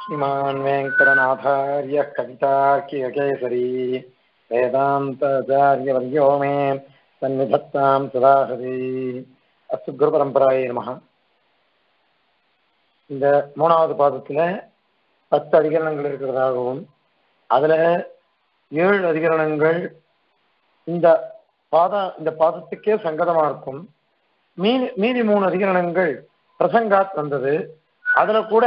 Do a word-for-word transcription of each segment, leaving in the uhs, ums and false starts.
श्रीमान् वेङ्कटनाथार्य कवितार्किककेसरी वेदान्ताचार्यवर्यो मे सन्निधत्तां सदा हृदि अस्तु गुरुपरम्परायै நமஹ. இந்த மூணாவது பாதத்துல பத்து அதிகரணங்கள் இருக்கிறதாகவும் அதுல ஏழு அதிகரணங்கள் இந்த பாத இந்த பாதத்துக்கே சங்கதமா இருக்கும். மீதி மீதி மூணு அதிகரணங்கள் பிரசங்காத் வந்தது. அதுல கூட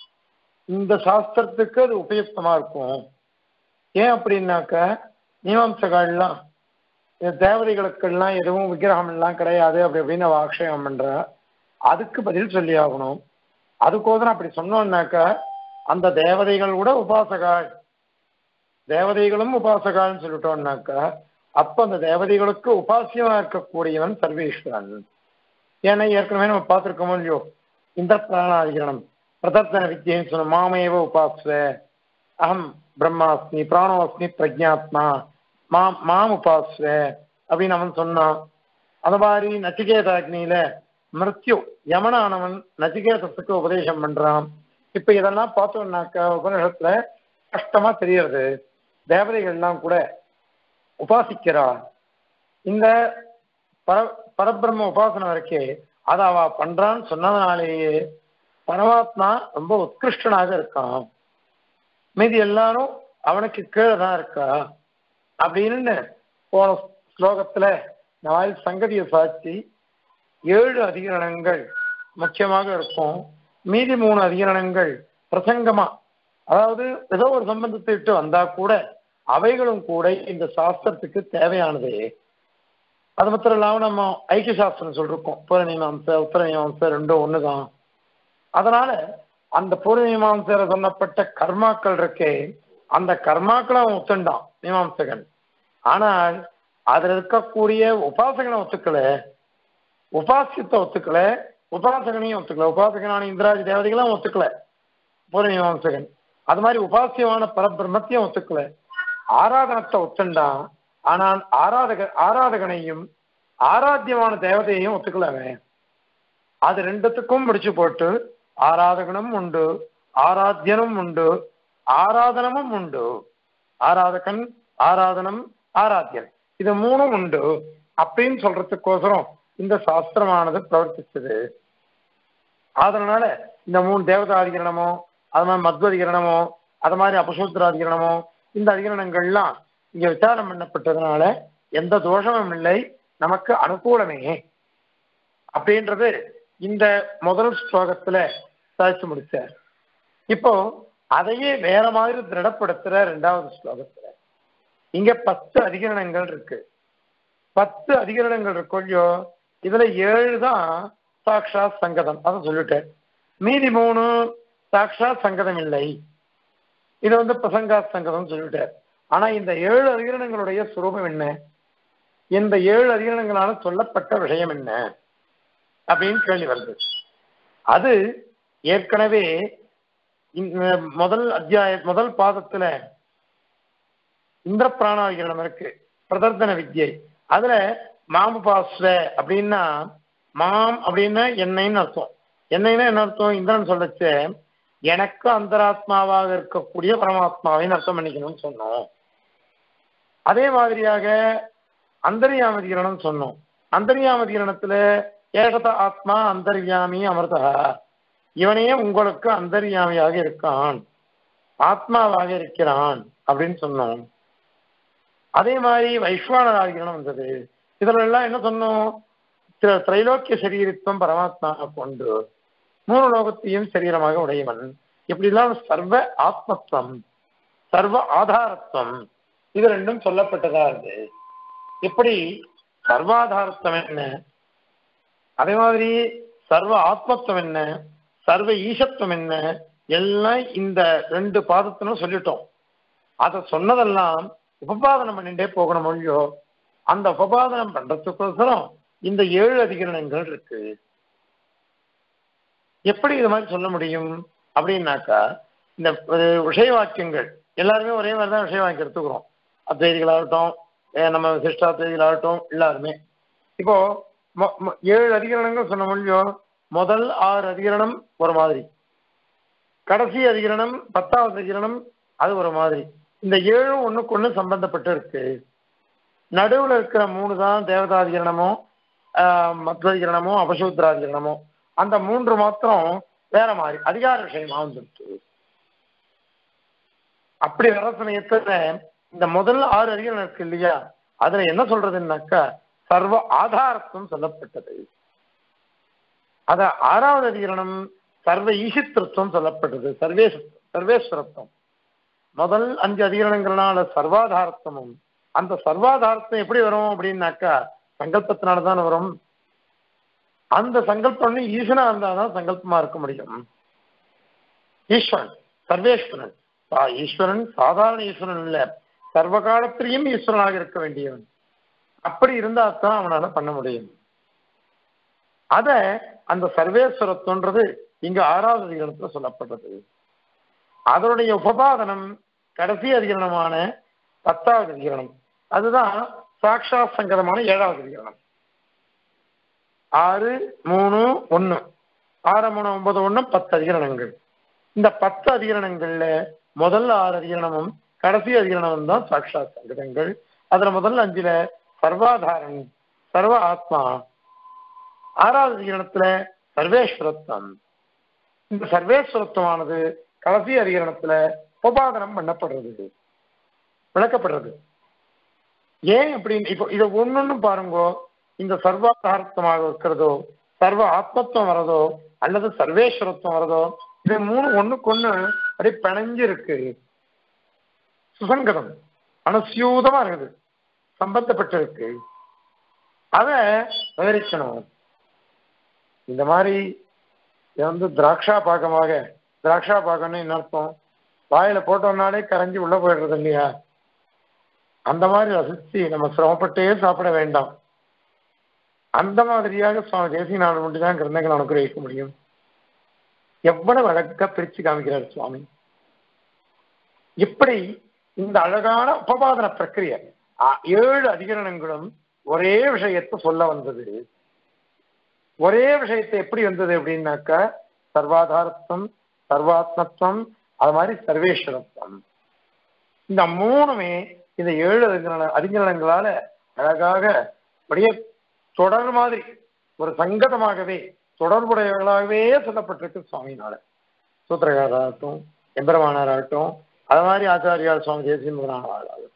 இந்த சாஸ்திரத்துக்கு அது உபயுக்தமா இருக்கும். ஏன் அப்படின்னாக்க மீமாம்சகால்லாம் தேவதைகளுக்கெல்லாம் எதுவும் விக்கிரகம் எல்லாம் கிடையாது அப்படி அப்படின்னு அவ ஆக்ஷேபம் பண்ற, அதுக்கு பதில் சொல்லி ஆகணும். அதுக்கோசரம் அப்படி சொன்னோம்னாக்க அந்த தேவதைகள் கூட உபாசகாள், தேவதைகளும் உபாசகாள்னு சொல்லிட்டோம்னாக்க அப்ப அந்த தேவதைகளுக்கு உபாசியமா இருக்கக்கூடியவன் சர்வேஸ்வரன். ஏன்னா ஏற்கனவே நம்ம பார்த்துருக்கோமோ இல்லையோ, இந்த பிராணாதிகரணம் பிரதர்த்தன வித்தியன்னு சொன்ன மாமேவ உபாஸ்வ அகம் பிரம்மாஸ்மி பிராணோஸ்மி பிரஜாத்மா மாம் மாம் உபாஸ்வ அப்படின்னு அவன் சொன்னான். அந்த மாதிரி நச்சிகேதாக்னியில மிருத்யு யமனானவன் நச்சிகேதத்துக்கு உபதேசம் பண்றான். இப்ப இதெல்லாம் பார்த்தோம்னாக்க உபநிஷத்துல கஷ்டமா தெரியறது. தேவதைகள்லாம் கூட உபாசிக்கிறா. இந்த பர பரபிரம்ம உபாசனை இருக்கே அதை அவ பண்றான்னு சொன்னதுனாலேயே பரமாத்மா ரொம்ப உத்கிருஷ்டனாக இருக்கான், மீதி எல்லாரும் அவனுக்கு கீழே தான் இருக்கா அப்படின்னு போன ஸ்லோகத்துல நாலு சங்கதியை சாட்சி ஏழு அதிகரணங்கள் முக்கியமாக இருக்கும். மீதி மூணு அதிகரணங்கள் பிரசங்கமா, அதாவது ஏதோ ஒரு சம்பந்தத்தை விட்டு வந்தா கூட அவைகளும் கூட இந்த சாஸ்திரத்துக்கு தேவையானது. அது மாத்திரம் இல்லாம நம்ம ஐக்கிய சாஸ்திரம் சொல்லிருக்கோம், பூர்வமீமாம்சை உத்தரமீமாம்சை ரெண்டும் ஒண்ணுதான். அதனால அந்த பூர்வமீமாம்சையில சொல்லப்பட்ட கர்மாக்கள் இருக்கே அந்த கர்மாக்களை அவன் ஒத்துண்டான் மீமாம்சகன். ஆனால் அதுல இருக்கக்கூடிய உபாசகனை ஒத்துக்கல, உபாசியத்தை ஒத்துக்கல, உபாசகனையும் ஒத்துக்கல. உபாசகனான இந்திராஜி தேவதைகளும் ஒத்துக்கல பூர்வமீமாம்சகன். அது மாதிரி உபாசியமான பரபிரம்மத்தையும் ஒத்துக்கல. ஆராதனத்தை ஒத்துண்டான், ஆனால் ஆராதக ஆராதகனையும் ஆராத்தியமான தேவதையையும் ஒத்துக்கலவே. அது ரெண்டுத்துக்கும் முடிச்சு போட்டு ஆராதகனும் உண்டு ஆராத்தியனும் உண்டு ஆராதனமும் உண்டு, ஆராதகன் ஆராதனம் ஆராத்தியன் இது மூணும் உண்டு அப்படின்னு சொல்றதுக்கோசரம் இந்த சாஸ்திரமானது பிரவர்த்திச்சது. அதனால இந்த மூணு தேவதாதிகரணமோ அது மாதிரி மத்வதிகரணமோ அது மாதிரி அபசூத்திராதிகரணமோ இந்த அதிகரணங்கள்லாம் இங்க விசாரம் பண்ணப்பட்டதுனால எந்த தோஷமும் இல்லை, நமக்கு அனுகூலமே அப்படின்றது இந்த முதல் ஸ்லோகத்துல சாதிச்சு முடிச்சார். இப்போ அதையே வேற மாதிரி திருடப்படுத்துற ரெண்டாவது ஸ்லோகத்துல இங்க பத்து அதிகரணங்கள் இருக்கு. பத்து அதிகரணங்கள் இருக்கோ, இதுல ஏழு தான் சாக்ஷாத் சங்கதம், அதை சொல்லிட்டேன். மீதி மூணு சாக்ஷாத் சங்கதம் இல்லை, இது வந்து பிரசங்காத் சங்கதம் சொல்லிட்டார். ஆனா இந்த ஏழு அதிகரணங்களுடைய சுரூபம் என்ன, இந்த ஏழு அதிகரணங்களால சொல்லப்பட்ட விஷயம் என்ன அப்படின்னு கேள்வி வருது. அது ஏற்கனவே முதல் அத்தியாய முதல் பாதத்துல இந்திர பிராணாதிகரணம் இருக்கு, பிரதர்த்தன வித்யை. அதுல மாமுபாஸ்வ அப்படின்னா மாம் அப்படின்னா என்னைன்னு அர்த்தம். என்னைன்னா என்ன அர்த்தம், இந்திரன் சொல்லச்சு எனக்கு அந்தராத்மாவாக இருக்கக்கூடிய பரமாத்மாவின்னு அர்த்தம் பண்ணிக்கணும்னு சொன்னோம். அதே மாதிரியாக அந்தர்யாமதிகரணம் சொன்னோம். அந்தர்யாமதிகரணத்துல ஏகத ஆத்மா அந்தர்யாமி அமிர்தா, இவனையே உங்களுக்கு அந்தர்யாமியாக இருக்கான், ஆத்மாவாக இருக்கிறான் அப்படின்னு சொன்னோம். அதே மாதிரி வைஸ்வானராதிகரணம் வந்தது. இதுல எல்லாம் என்ன சொன்னோம், திரைலோக்கிய சரீரத்துவம் பரமாத்மா கொண்டு மூணு லோகத்தையும் சரீரமாக உடையவன், இப்படிலாம் சர்வ ஆத்மத்துவம் சர்வ ஆதாரத்துவம் இது ரெண்டும் சொல்லப்பட்டதா இருக்கு. இப்படி சர்வாதாரத்துவம் என்ன, அதே மாதிரி சர்வ ஆத்மத்துவம் என்ன, சர்வ ஈசத்துவம் என்ன, எல்லாம் இந்த ரெண்டு பாதத்திலும் சொல்லிட்டோம். அதை சொன்னதெல்லாம் உபபாதனம் பண்ணிட்டே போகணும் மொழியோ. அந்த உபபாதனம் பண்றதுக்கோசரம் இந்த ஏழு அதிகரணங்கள் இருக்கு. எப்படி இது மாதிரி சொல்ல முடியும் அப்படின்னாக்கா, இந்த விஷய வாக்கியங்கள் எல்லாருமே ஒரே மாதிரி தான் விஷய வாக்கியம் எடுத்துக்கிறோம். அத்வைதிகளாகட்டும் நம்ம விசிஷ்டாத்வைதிகளாகட்டும் எல்லாருமே. இப்போ ஏழு அதிகரணங்கள் சொன்ன மொழியோ, முதல் ஆறு அதிகரணம் ஒரு மாதிரி, கடைசி அதிகரணம் பத்தாவது அதிகரணம் அது ஒரு மாதிரி. இந்த ஏழும் ஒண்ணுக்கு ஒண்ணு சம்பந்தப்பட்டு இருக்கு. நடுவுல இருக்கிற மூணு தான் தேவதாதிகரணமோ மத்வதிகரணமோ அபசூத்ராதிகரணமோ, அந்த மூன்று மாத்திரம் வேற மாதிரி அதிகார விஷயமா வந்துருக்கு. அப்படி வர சமயத்துல இந்த முதல் ஆறு அதிகரணம் இருக்கு இல்லையா, அதுல என்ன சொல்றதுன்னாக்கா சர்வ ஆதாரத்துவம் சொல்லப்பட்டது. அத ஆறாவது அதிகரணம் சர்வ ஈசித்திருத்தம் சொல்லப்பட்டது, சர்வே சர்வேஸ்வரத்துவம். முதல் அஞ்சு அதிகரணங்கள்னால சர்வாதாரத்துவமும், அந்த சர்வாதாரத்துவம் எப்படி வரும் அப்படின்னாக்கா சங்கல்பத்தினால்தான் வரும். அந்த சங்கல்பம் ஈஸ்வரனா இருந்தால்தான் சங்கல்பமா இருக்க முடியும். ஈஸ்வரன் சர்வேஸ்வரன், ஈஸ்வரன் சாதாரண ஈஸ்வரன் இல்ல, சர்வ காலத்திலையும் ஈஸ்வரனாக இருக்க வேண்டியவன். அப்படி இருந்தா தான் அவனால பண்ண முடியும். அத அந்த சர்வேஸ்வரத்துவன்றது இங்க ஆறாவது அதிகரணத்துல சொல்லப்பட்டது. அதனுடைய உபபாதனம் கடைசி அதிகரணமான பத்தாவது அதிகரணம், அதுதான் சாட்சா சங்கதமான ஏழாவது அதிகரணம். ஆறு மூணு ஒண்ணு ஆறு மூணு ஒன்பது ஒண்ணு பத்து அதிகரணங்கள். இந்த பத்து அதிகரணங்கள்ல முதல் ஆறு அதிகரணமும் கடைசி அதிகரணமும் தான் சாட்சா சங்கதங்கள். அதுல முதல் அஞ்சுல சர்வாதாரன் சர்வ ஆத்மா, ஆறாவது அதிகரணத்துல சர்வேஸ்வரத்துவம். இந்த சர்வேஸ்வரத்துவமானது கடைசி அதிகரணத்துல உபாதனம் பண்ணப்படுறது, விளக்கப்படுறது. ஏன் அப்படின்னு இப்போ இதை ஒன்னொன்னு பாருங்கோ, இந்த சர்வாதாரத்துவமாக இருக்கிறதோ, சர்வ ஆத்மத்துவம் வரதோ, அல்லது சர்வேஸ்வரத்துவம் வரதோ, இது மூணு ஒண்ணுக்கு ஒண்ணு அப்படி பிணைஞ்சு இருக்கு, சுசங்கதம் அனுசியூதமா இருக்குது, சம்பந்தப்பட்டு இருக்கு. அத விவரிக்கணும். இந்த மாதிரி வந்து திராட்சா பாகமாக, திராட்சா பாகம்னு என்ன அர்த்தம், வாயில போட்டோம்னாலே கரைஞ்சி உள்ள போயிடுறது இல்லையா, அந்த மாதிரி ரசிச்சு நம்ம சிரமப்பட்டே சாப்பிட வேண்டாம். அந்த மாதிரியாக சுவாமி தேசிய நாடு மட்டும்தான் கிரந்தங்கள் அனுகிரகிக்க முடியும். எவ்வளவு அழகா பிரிச்சு காமிக்கிறார் சுவாமி. இப்படி இந்த அழகான உபபாதன பிரக்கிரிய ஏழு அதிகரணங்களும் ஒரே விஷயத்தை சொல்ல வந்தது. ஒரே விஷயத்தை எப்படி வந்தது அப்படின்னாக்கா சர்வாதாரத்துவம், சர்வாத்மத்துவம், அது மாதிரி சர்வேஸ்வரத்துவம். இந்த மூணுமே இந்த ஏழு அதிகரண அதிகரணங்களால அழகாக அப்படியே தொடர் மாதிரி ஒரு சங்கதமாகவே தொடர்புடையவர்களாகவே சொல்லப்பட்டிருக்கு சுவாமினால. சூத்திரகாராகட்டும், எம்பெருமானாராகட்டும், அது மாதிரி ஆச்சாரியார் சுவாமி தேசியமுகனாகட்டும்.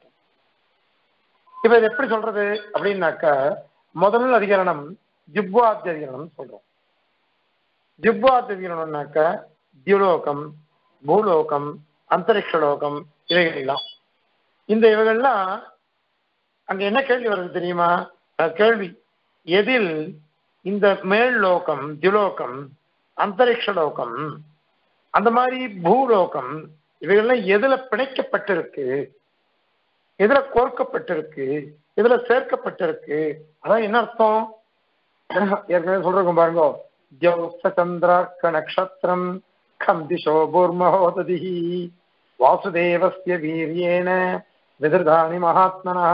இப்ப இது எப்படி சொல்றது அப்படின்னாக்கா முதல் அதிகரணம் ஜிப்வாத்திய அதிகரணம் சொல்றோம். ஜிப்வாத்திய அதிகரணம்னாக்கா தியுலோகம், பூலோகம், அந்தரிக்ஷலோகம் இவைகள் எல்லாம். இந்த இவைகள்லாம் அங்க என்ன கேள்வி வருது தெரியுமா? கேள்வி, எதில் இந்த மேல் லோகம் தியுலோகம், அந்தரிக்ஷலோகம், அந்த மாதிரி பூலோகம் இவைகள்லாம் எதுல பிணைக்கப்பட்டிருக்கு, எதுல கோர்க்கப்பட்டிருக்கு, எதுல சேர்க்கப்பட்டிருக்கு? அதான் என்ன அர்த்தம் ஏற்கனவே சொல்றோம் பாருங்க. சந்திரார்க்க நக்ஷத்திரம் கம் திசோ பூர்மஹோததி வாசுதேவஸ்ய வீரியேன விதிர்தானி மகாத்மனா.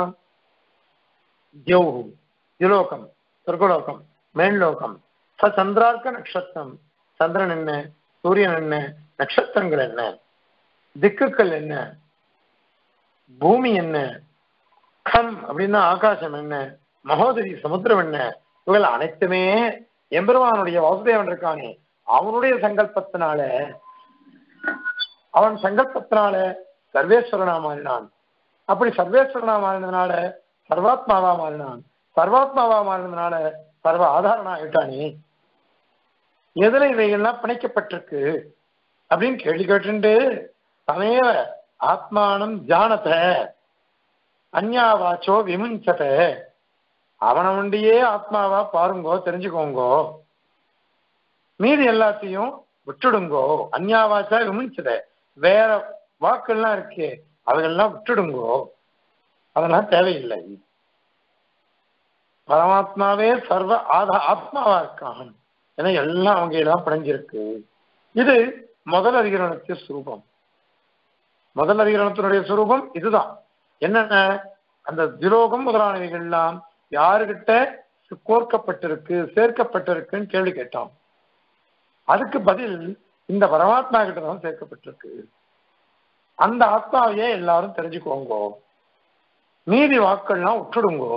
தியௌஹு தியுலோகம், சொர்க்கலோகம், மேல்லோகம், ச சந்திரார்க்க நட்சத்திரம், சந்திரன் என்ன, சூரியன் என்ன, நட்சத்திரங்கள் என்ன, திக்குகள் என்ன, பூமி என்ன, கம் அப்படின்னா ஆகாசம் என்ன, மகோதரி சமுத்திரம் என்ன, இவர்கள் அனைத்துமே எம்பெருமானுடைய வாசுதேவன் இருக்கானே அவனுடைய சங்கல்பத்தினால, அவன் சங்கல்பத்தினால சர்வேஸ்வரனா மாறினான். அப்படி சர்வேஸ்வரனா மாறினதுனால சர்வாத்மாவா மாறினான். சர்வாத்மாவா மாறினதுனால சர்வ ஆதாரனா ஆயிட்டானே. எதுல இவைகள்லாம் பிணைக்கப்பட்டிருக்கு அப்படின்னு கேள்வி கேட்டு சமேவ ஆத்மானம் ஜானத அந்யாவாச்சோ விமுஞ்சத, அவனை உண்டியே ஆத்மாவா பாருங்கோ, தெரிஞ்சுக்கோங்கோ, மீதி எல்லாத்தையும் விட்டுடுங்கோ. அந்யாவாச்சா விமுஞ்சத, வேற வாக்கெல்லாம் இருக்கே அவைகள்லாம் விட்டுடுங்கோ, அதெல்லாம் தேவையில்லை. பரமாத்மாவே சர்வ ஆதா ஆத்மாவா இருக்கான். ஏன்னா எல்லாம் அவங்க எல்லாம் பிணைஞ்சிருக்கு. இது முதல் அதிகரணத்திய சுரூபம். முதல் அதிகரணத்தினுடைய சுரூபம் இதுதான். என்னென்ன, அந்த திரோகம் முதலானவைகள் எல்லாம் யாருகிட்ட கோர்க்கப்பட்டிருக்கு, சேர்க்கப்பட்டிருக்குன்னு கேள்வி கேட்டான். அதுக்கு பதில் இந்த பரமாத்மா கிட்ட தான் சேர்க்கப்பட்டிருக்கு. அந்த ஆத்மாவையே எல்லாரும் தெரிஞ்சுக்கோங்கோ, மீதி வாக்கள்லாம் விட்டுடுங்கோ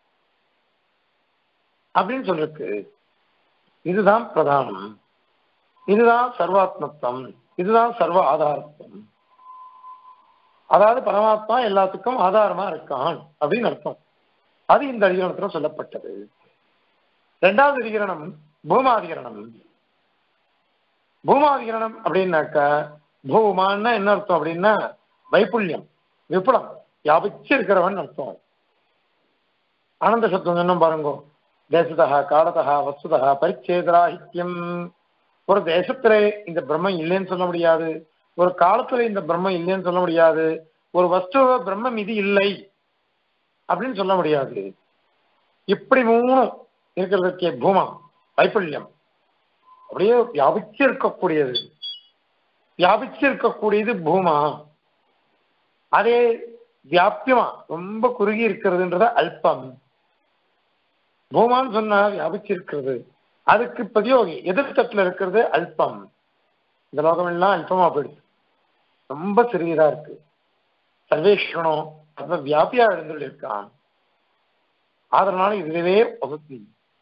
அப்படின்னு சொல்லிருக்கு. இதுதான் பிரதானம், இதுதான் சர்வாத்மத்துவம், இதுதான் சர்வ ஆதாரத்துவம். அதாவது பரமாத்மா எல்லாத்துக்கும் ஆதாரமா இருக்கான் அப்படின்னு அர்த்தம். அது இந்த அதிகரணத்துல சொல்லப்பட்டது. இரண்டாவது அதிகரணம் பூமாதிகரணம். பூமாதிகரணம் அப்படின்னாக்க பூமான்னா என்ன அர்த்தம் அப்படின்னா வைப்புல்யம், விப்புலம், வியாபிச்சு இருக்கிறவன் அர்த்தம். ஆனந்த சப்தம் சொன்ன பாருங்க, தேசதா காலதா வஸ்துதா பரிச்சேதராஹித்யம். ஒரு தேசத்துல இந்த பிரம்மம் இல்லைன்னு சொல்ல முடியாது, ஒரு காலத்துல இந்த பிரம்மம் இல்லைன்னு சொல்ல முடியாது, ஒரு வஸ்துவ பிரம்மம் இது இல்லை அப்படின்னு சொல்ல முடியாது. இப்படி மூணும் இருக்கிறதுக்கே பூமா வைப்புல்யம், அப்படியே வியாபிச்சு இருக்கக்கூடியது. வியாபிச்சு இருக்கக்கூடியது பூமா. அதே வியாபியமா ரொம்ப குறுகி இருக்கிறதுன்றத அல்பம். பூமான்னு சொன்னா வியாபிச்சு இருக்கிறது, அதுக்கு பிரதியோகி எதிர்த்தட்டுல இருக்கிறது அல்பம். இந்த லோகம் எல்லாம் அல்பமா போயிடுது, ரொம்ப சிறியதா இருக்கு. சர்வேஸ்வரனும் ரொம்ப வியாபியா எழுந்துள்ள இருக்கான். அதனால இதுவே வகுதி.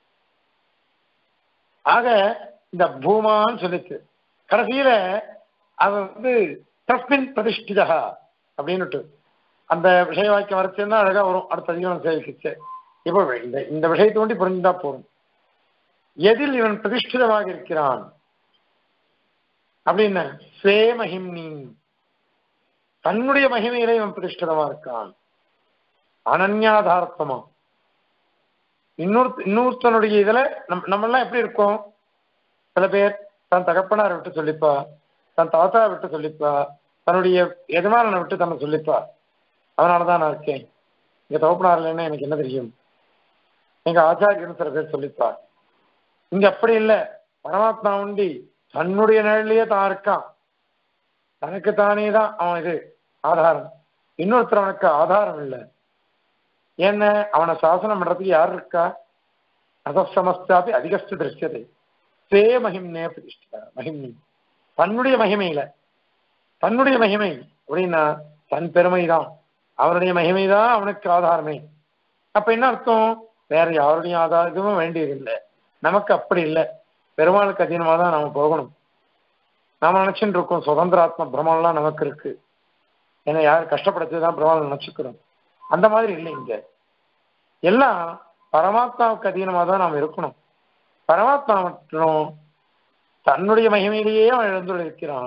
ஆக இந்த பூமான்னு சொல்லிச்சு. கடைசியில அவன் வந்து தஸ்மின் பிரதிஷ்டிதா அப்படின்னுட்டு அந்த விஷய வாக்கியம் வரைச்சுன்னா அழகா வரும். அடுத்த அதிகம் சேவிக்கிச்சு. இப்போ இந்த இந்த விஷயத்தை ஒண்டி புரிஞ்சுட்டா போதும். எதில் இவன் பிரதிஷ்டிதமாக இருக்கிறான் அப்படின்னு, ஸ்வே மகிம்னி, தன்னுடைய மகிமையில இவன் பிரதிஷ்டிதமா இருக்கான். அனன்யாதாரத்தமா இன்னொரு இன்னொருத்தனுடைய இதுல நம் நம்ம எல்லாம் எப்படி இருக்கோம்? சில பேர் தன் தகப்பனாரை விட்டு சொல்லிப்பா, தன் தாத்தாவை விட்டு சொல்லிப்பா, தன்னுடைய எஜமானனை விட்டு தன்னை சொல்லிப்பா, அதனாலதான் நான் இருக்கேன், எங்க தகப்பனார் இல்லைன்னா எனக்கு என்ன தெரியும், எங்க ஆச்சாரியன்னு சில பேர் சொல்லிப்பா. இங்க அப்படி இல்லை. பரமாத்மா உண்டி தன்னுடைய நிழலையே தான் இருக்கான். தனக்கு தானே தான் அவன் இது ஆதாரம். இன்னொருத்தர் அவனுக்கு ஆதாரம் இல்லை. என்ன, அவனை சாசனம் பண்றதுக்கு யார் இருக்கா? அசமஸ்தாபி அதிகஸ்து திருஷ்யதை சே மகிம்னே பிரதிஷ்டா. மகிம்னி தன்னுடைய மகிமையில, தன்னுடைய மகிமை அப்படின்னா தன் பெருமைதான், அவனுடைய மகிமைதான் அவனுக்கு ஆதாரமே. அப்ப என்ன அர்த்தம்? வேற யாருடைய ஆதாரம் இதுவும் வேண்டியதில்லை. நமக்கு அப்படி இல்லை. பெருமாளுக்கு அதீனமாக தான் நாம போகணும். நாம நினைச்சுட்டு இருக்கோம் சுதந்திராத்ம பிரம்மெல்லாம் நமக்கு இருக்கு, ஏன்னா யார் கஷ்டப்படுத்துதான் பிரம்மாவை நினைச்சுக்கிறோம். அந்த மாதிரி இல்லை. இங்க எல்லாம் பரமாத்மாவுக்கு அதீனமாக தான் நாம் இருக்கணும். பரமாத்மா மட்டும் தன்னுடைய மகிமையிலேயே அவன் எழுந்துள்ள இருக்கிறான்.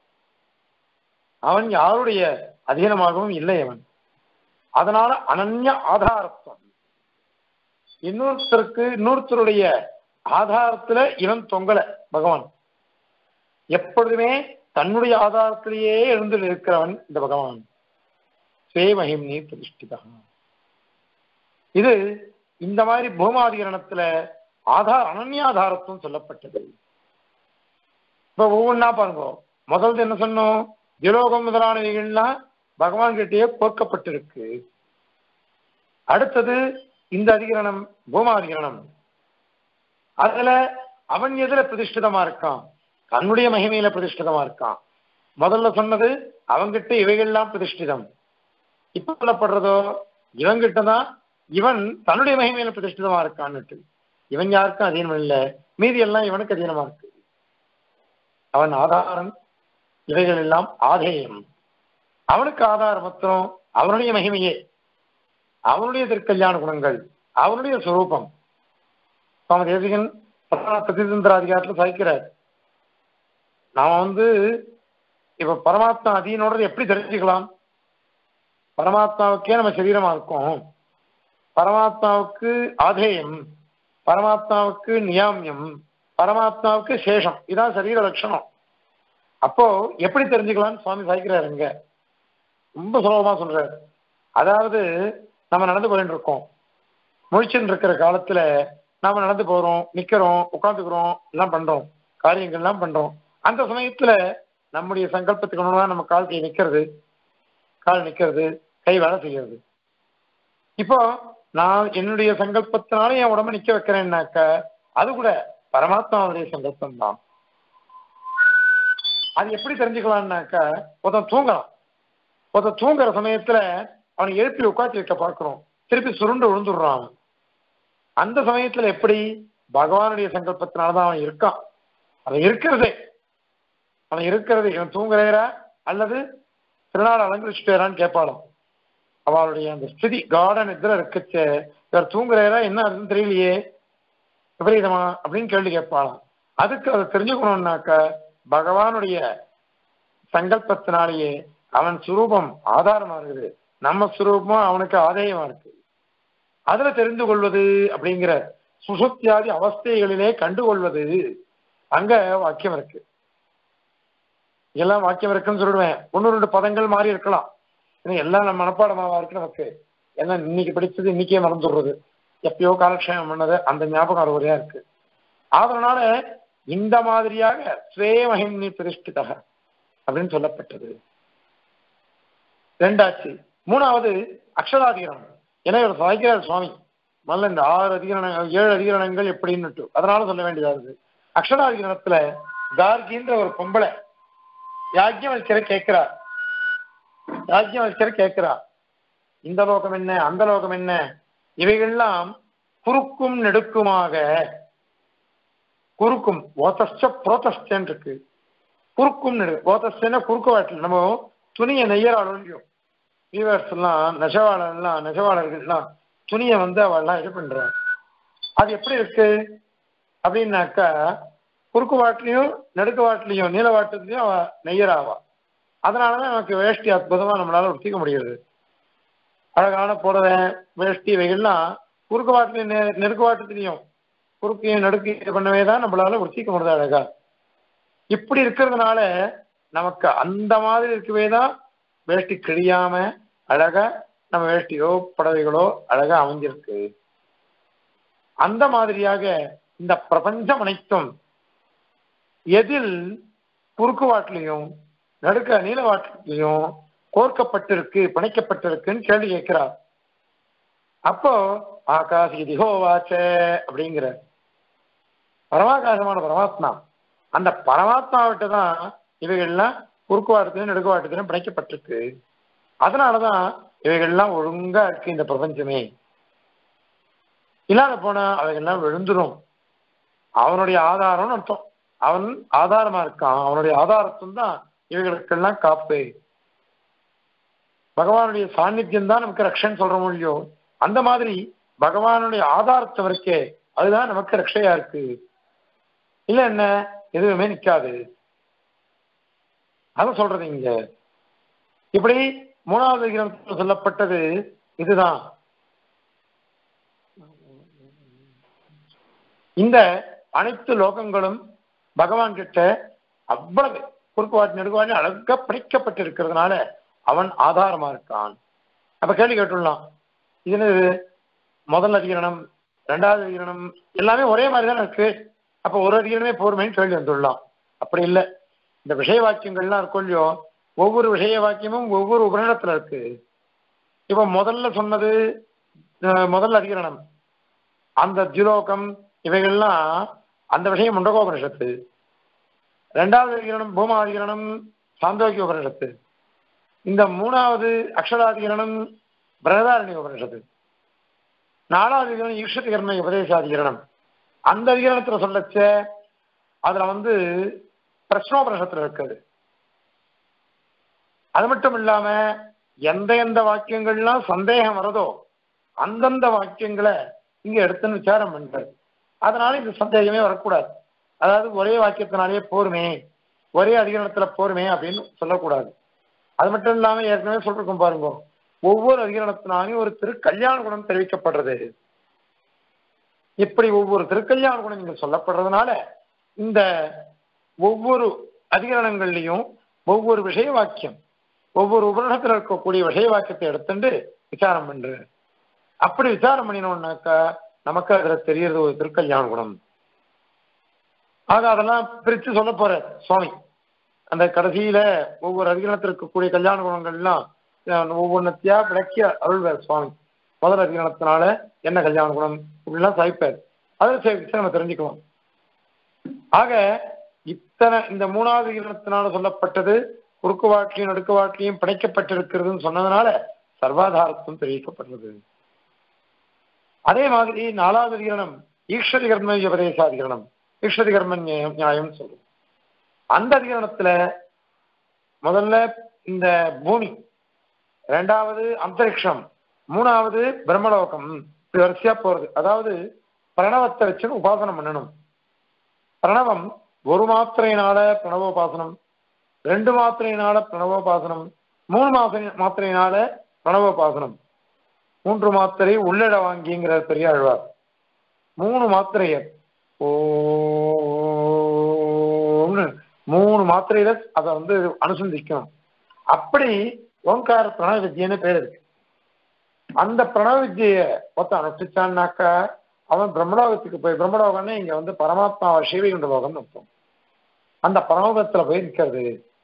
அவன் யாருடைய அதீனமாகவும் இல்லை அவன். அதனால அனன்ய ஆதாரத்துவம். இன்னொருத்தருக்கு இன்னொருத்தருடைய ஆதாரத்துல இவன் தொங்கல. பகவான் எப்பொழுதுமே தன்னுடைய ஆதாரத்திலேயே எழுந்து இருக்கிறவன் இந்த பகவான். ஸ்வே மகிம்னி பிரதிஷ்டிதா. இது இந்த மாதிரி பூமாதிகரணத்துல ஆதார அனன்யாதாரத்துவம் சொல்லப்பட்டது. இப்ப ஒவ்வொன்னா பாருங்க. முதல்ல என்ன சொன்னோம்? திலோகம் முதலானவைகள்லாம் பகவான் கிட்டேயே கோர்க்கப்பட்டிருக்கு. அடுத்தது இந்த அதிகரணம் பூமாதிகரணம். அதுல அவன் எதுல பிரதிஷ்டிதமா இருக்கான்? தன்னுடைய மகிமையில பிரதிஷ்டிதமா இருக்கான். முதல்ல சொன்னது அவங்கிட்ட இவைகள்லாம் பிரதிஷ்டிதம். இப்ப சொல்லப்படுறதோ இவங்கிட்டதான் இவன் தன்னுடைய மகிமையில பிரதிஷ்டிதமா இருக்கான்னுட்டு. இவன் யாருக்கும் அதீனம் இல்லை, மீதி எல்லாம் இவனுக்கு அதீனமா இருக்கு. அவன் ஆதாரம், இவைகள் எல்லாம் ஆதேயம். அவனுக்கு ஆதாரம் மாத்திரம் அவனுடைய மகிமையே, அவனுடைய திருக்கல்யாண குணங்கள், அவனுடைய சுரூபம். சுவாமி தேசிகன் பிரதிதந்திர அதிகாரத்தில் சாய்க்கிறார். நாம வந்து இப்ப பரமாத்மா அதீனோட எப்படி தெரிஞ்சுக்கலாம்? பரமாத்மாவுக்கே நம்ம சரீரமா இருக்கோம். பரமாத்மாவுக்கு ஆதேயம், பரமாத்மாவுக்கு நியாமியம், பரமாத்மாவுக்கு சேஷம். இதான் சரீர லட்சணம். அப்போ எப்படி தெரிஞ்சுக்கலாம்னு சுவாமி சாய்க்கிறாருங்க. ரொம்ப சுலபமா சொல்றாரு. அதாவது நம்ம நடந்து போயிட்டு இருக்கோம். முழிச்சுட்டு இருக்கிற காலத்துல நாம நடந்து போறோம், நிக்கிறோம், உட்காந்துக்கிறோம், எல்லாம் பண்றோம், காரியங்கள் எல்லாம் பண்றோம். அந்த சமயத்துல நம்முடைய சங்கல்பத்துக்கு ஒண்ணுதான் நம்ம கால் கை நிக்கிறது, கால் நிக்கிறது, கை வேலை செய்யறது. இப்போ நான் என்னுடைய சங்கல்பத்தினால என் உடம்பு நிக்க வைக்கிறேன்னாக்க அது கூட பரமாத்மாவுடைய சங்கல்பம் தான். அது எப்படி தெரிஞ்சுக்கலாம்னாக்கா, ஒருத்தன் தூங்கலாம். ஒருத்தன் தூங்குற சமயத்துல அவனை எழுப்பி உட்காந்து வைக்க பார்க்கிறோம், திருப்பி சுருண்டு விழுந்துடுறான். அந்த சமயத்துல எப்படி பகவானுடைய சங்கல்பத்தினாலதான் அவன் இருக்கான். அவன் இருக்கிறதே அவன் இருக்கிறது இவன் தூங்குறா அல்லது திருநாள் அலங்கரிச்சுட்டாரான்னு கேட்பாலும் அவளுடைய அந்த ஸ்திதி கார்டன் இதுல இருக்குச்சு. இவர் தூங்குறா என்ன அதுன்னு தெரியலையே, விபரீதமா அப்படின்னு கேள்வி கேட்பாளாம். அதுக்கு அதை தெரிஞ்சுக்கணும்னாக்க பகவானுடைய சங்கல்பத்தினாலேயே அவன் சுரூபம் ஆதாரமா இருக்குது, நம்ம சுரூபமும் அவனுக்கு ஆதேயமா இருக்கு. அதுல தெரிந்து கொள்வது அப்படிங்கிற சுசுப்தியாதி அவஸ்தைகளிலே கண்டுகொள்வது அங்க வாக்கியம் இருக்கு. எல்லாம் வாக்கியம் இருக்குன்னு சொல்லிடுவேன், ஒன்னு ரெண்டு பதங்கள் மாறி இருக்கலாம், எல்லாம் நம்ம மனப்பாடமாவா இருக்கு நமக்கு. ஏன்னா இன்னைக்கு படிச்சது இன்னைக்கே மறந்துடுறது, எப்பயோ காலக்ஷேபம் பண்ணது அந்த ஞாபகம் ஒரே இருக்கு. அதனால இந்த மாதிரியாக ஸ்வே மகிம்னி பிரதிஷ்டிதா அப்படின்னு சொல்லப்பட்டது. ரெண்டாச்சு. மூணாவது அக்ஷராதிகரணம். ஏன்னா இவர் சாய்க்கிறார் சுவாமி முதல்ல இந்த ஆறு அதிகரணங்கள் ஏழு அதிகரணங்கள் எப்படின்னு அதனால சொல்ல வேண்டியதா இருக்கு. அக்ஷராதிகரணத்துல கார்கின்ற ஒரு பொம்பளை யாக்கியம் வைக்கிற கேட்கிறார் யாக்கியம் வைக்கிற கேட்கிறார் இந்த லோகம் என்ன அந்த லோகம் என்ன, இவைகள்லாம் குறுக்கும் நெடுக்குமாக, குறுக்கும் ஓதஸ்ட புரோதஸ்டன் இருக்கு, குறுக்கும் நெடு ஓதஸ்டன்னா குறுக்கு வாட்டில் நம்ம துணியை நெய்யறாலும் வீவர்ஸ் எல்லாம் நெசவாளர்லாம் நெசவாளர்கள்லாம் துணியை வந்து அவெல்லாம் இது பண்றாங்க. அது எப்படி இருக்கு அப்படின்னாக்கா குறுக்கு வாட்டிலையும் நெடுக்கு வாட்டிலையும் நீல வாட்டுலையும் அவ நெய்யறாவா. அதனாலதான் நமக்கு வேஷ்டி அற்புதமா நம்மளால உடுத்திக்க முடியுது. அழகான புடவை வேஷ்டி இவைகள்லாம் குறுக்கு வாட்டிலையும் நெ நெடுக்கு வாட்டத்திலையும் குறுக்கையும் நடுக்கு இது பண்ணவே தான் நம்மளால உடுத்திக்க முடியுது அழகா. இப்படி இருக்கிறதுனால நமக்கு அந்த மாதிரி இருக்கவே தான் வேஷ்டி கிழியாம அழகா நம்ம வேஷ்டியோ புடவைகளோ அழகா அமைஞ்சிருக்கு. அந்த மாதிரியாக இந்த பிரபஞ்சம் அனைத்தும் எதில் குறுக்கு வாட்டிலையும் நடுக்க நீல வாட்டிலையும் கோர்க்கப்பட்டிருக்கு பிணைக்கப்பட்டிருக்குன்னு கேள்வி கேட்கிறார். அப்போ ஆகாசி திகோவாச்ச அப்படிங்கிற பரமாகாசமான பரமாத்மா, அந்த பரமாத்மாவிட்ட தான் இவைகள்லாம் குறுக்கு வாட்டத்திலும் நடுக்கு வாட்டத்திலும் பிணைக்கப்பட்டிருக்கு. அதனாலதான் இவைகள்லாம் ஒழுங்கா இருக்கு. இந்த பிரபஞ்சமே இல்லாத போனா அவைகள்லாம் விழுந்துரும். அவனுடைய ஆதாரம்னு அர்த்தம், அவன் ஆதாரமா இருக்கான், அவனுடைய ஆதாரத்தும் தான் இவைகளுக்கெல்லாம் காப்பு. பகவானுடைய சாநித்தியம் தான் நமக்கு ரக்ஷன் சொல்ற இல்லையோ, அந்த மாதிரி பகவானுடைய ஆதாரத்தை வரைக்கே அதுதான் நமக்கு ரக்ஷையா இருக்கு. இல்ல என்ன எதுவுமே நிக்காது. அத சொல்றது இங்க. இப்படி மூணாவது கிரந்தத்தில் சொல்லப்பட்டது இதுதான். இந்த அனைத்து லோகங்களும் பகவான் கிட்ட அவ்வளவு குறுக்குவாட்டு நெடுக்குவாட்டு அழகா பிடிக்கப்பட்டு இருக்கிறதுனால அவன் ஆதாரமா இருக்கான். அப்ப கேள்வி கேட்டுடலாம், இது முதல் அதிகரணம் ரெண்டாவது அதிகரணம் எல்லாமே ஒரே மாதிரிதான் இருக்கு, அப்ப ஒரு அதிகரணமே போர்மைன்னு கேள்வி வந்துடலாம். அப்படி இல்லை. இந்த விஷய வாக்கியங்கள்லாம் இருக்கும் இல்லையோ, ஒவ்வொரு விஷய வாக்கியமும் ஒவ்வொரு உபநிடத்துல இருக்கு. இப்ப முதல்ல சொன்னது முதல் அதிகரணம் அந்த திலோகம் இவைகள்லாம் அந்த விஷயம் முண்டகோபனிஷத்து. ரெண்டாவது அதிகரணம் பூமாதிகரணம் சாந்தோக்கிய உபனிஷத்து. இந்த மூணாவது அக்ஷராதிகரணம் பிரகதாரண்ய உபனிஷத்து. நாலாவது அதிகரணம் ஈஸ்வரி கர்ம உபதேசாதிகரணம். அந்த அதிகரணத்துல சொல்லச்ச அதுல வந்து பிரஸ்னோபனிஷத்துல இருக்குது. அது மட்டும் இல்லாம எந்த எந்த வாக்கியங்கள்லாம் சந்தேகம் வருதோ அந்தந்த வாக்கியங்களை இங்க எடுத்துன்னு விசாரம் பண்றது. அதனால இந்த சந்தேகமே வரக்கூடாது. அதாவது ஒரே வாக்கியத்தினாலேயே போருமே, ஒரே அதிகரணத்துல போருமே அப்படின்னு சொல்லக்கூடாது. அது மட்டும் இல்லாம ஏற்கனவே சொல்லிருக்கோம் பாருங்க, ஒவ்வொரு அதிகரணத்தினாலையும் ஒரு திருக்கல்யாண குணம் தெரிவிக்கப்படுறது. இப்படி ஒவ்வொரு திருக்கல்யாண குணம் இங்க சொல்லப்படுறதுனால இந்த ஒவ்வொரு அதிகரணங்கள்லையும் ஒவ்வொரு விஷய வாக்கியம் ஒவ்வொரு உபநிடத்துல இருக்கக்கூடிய விஷய வாக்கியத்தை எடுத்துட்டு விசாரம் பண்ற. அப்படி விசாரம் பண்ணினோம்னாக்கா நமக்கு அதுல தெரியறது ஒரு திருக்கல்யாண குணம். ஆக அதெல்லாம் பிரித்து சொல்ல போற சுவாமி. அந்த கடைசியில ஒவ்வொரு அதிகரணத்தில் இருக்கக்கூடிய கல்யாண குணங்கள்லாம் ஒவ்வொன்றத்தையா விளக்கிய அருள்வார் சுவாமி. முதல் அதிகரணத்தினால என்ன கல்யாண குணம் இப்படிலாம் சாய்ப்பார். அதை நம்ம தெரிஞ்சுக்கலாம். ஆக இத்தனை இந்த மூணாவது அதிகரணத்தினால சொல்லப்பட்டது குறுக்கு வாட்டிலையும் நடுக்கு வாட்டிலையும் பிணைக்கப்பட்டிருக்கிறதுன்னு சொன்னதுனால சர்வாதாரத்துவம் தெரிவிக்கப்படுறது. அதே மாதிரி நாலாவது அதிகரணம் ஈஸ்வரி கர்ம உபதேசாதிகரணம், ஈஸ்வரி கர்ம நியாயம் சொல்லும். அந்த அதிகரணத்துல முதல்ல இந்த பூமி, இரண்டாவது அந்தரிக்ஷம், மூணாவது பிரம்மலோகம், இப்படி வரிசையா போறது. அதாவது பிரணவத்தை வச்சு உபாசனம் பண்ணணும். பிரணவம் ஒரு மாத்திரையினால பிரணவோபாசனம், ரெண்டு மாத்திரையினால பிரணவோபாசனம், மூணு மாத்திரை மாத்திரையினால பிரணவோபாசனம், மூன்று மாத்திரை உள்ளிட வாங்கிங்கிற பெரிய ஆழ்வார். மூணு மாத்திரைய ஓம்னு மூணு மாத்திரையில அதை வந்து அனுசந்திக்கணும். அப்படி ஓங்கார பிரணவ வித்தியன்னு பேர் இருக்கு. அந்த பிரணவ வித்தியை ஒருத்த அனுஷ்டிச்சான்னாக்கா அவன் பிரம்மலோகத்துக்கு போய், பிரம்மலோகம்னு இங்க வந்து பரமாத்மா சிவகுண்ட லோகம்னு அர்த்தம். அந்த பரமோகத்துல போய் நிற்கிறது.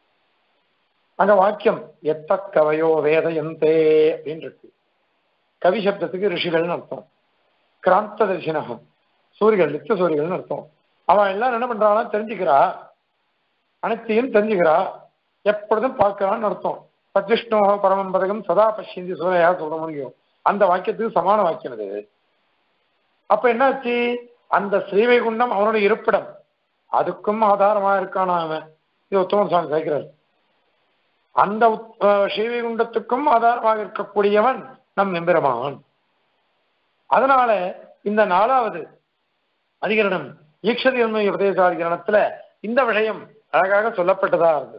அங்க வாக்கியம் எத்த கவையோ வேத எந்தே அப்படின்னு இருக்கு. கவி சப்தத்துக்கு ரிஷிகள்னு அர்த்தம். கிராந்த தரிசனகம் சூரிகள், நித்த சூரிகள்னு அர்த்தம். அவன் எல்லாரும் என்ன பண்றான்னா தெரிஞ்சுக்கிறா, அனைத்தையும் தெரிஞ்சுக்கிறா, எப்பொழுதும் பார்க்கிறான்னு அர்த்தம். பத்விஷ்ணோ பரமம் பதகம் சதா பஷ்யந்தி சூரையா சொல்ல முடியும். அந்த வாக்கியத்துக்கு சமான வாக்கியம் இது. அப்ப என்னாச்சு, அந்த ஸ்ரீவைகுண்டம் அவனுடைய இருப்பிடம், அதுக்கும் ஆதாரமா இருக்கான அவன். இது உத்தமன் சுவாமி சேர்க்கிறார். அந்த ஸ்ரீவைகுண்டத்துக்கும் ஆதாரமாக இருக்கக்கூடியவன் நம் எம்பெருமான். அதனால இந்த நாலாவது அதிகரணம் ஈக்ஷதி உபதேசாதிகரணத்துல இந்த விஷயம் அழகாக சொல்லப்பட்டதா இருந்தது.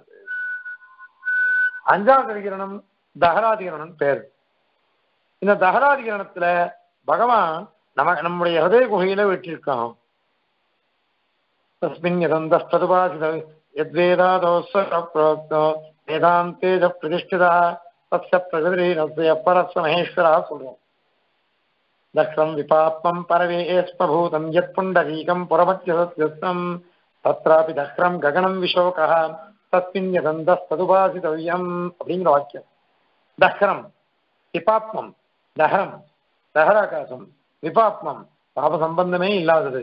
அஞ்சாவது அதிகரணம் தஹராதிகரணம் பேர். இந்த தஹராதிகரணத்துல பகவான் நம்ம நம்முடைய ஹதய குகையில விட்டிருக்கான். தஸ்மின் யதந்தஸ்ததுபாசித யத்வேதாதோஸ்வரப்ரோக்தோ வேதாந்தேஜ பிரதிஷ்டிதா தஸ்ய பிரகதிரீரஸ்ய பரஸ்ய மகேஸ்வரா சொல்றோம். தக்ஷம் விபாப்மம் பரவேஸ்மபூதம் யத் புண்டரீகம் புரமத்யசத்யஸ்தம் தத்ராபி தக்ரம் ககனம் விஷோகः தஸ்மின் யதந்தஸ்ததுபாசிதவ்யம் அப்படிங்கிற வாக்கியம். தக்ரம் விபாப்மம், தஹரம் தஹராகாசம், விபாப்மம் பாப சம்பந்தமே இல்லாதது.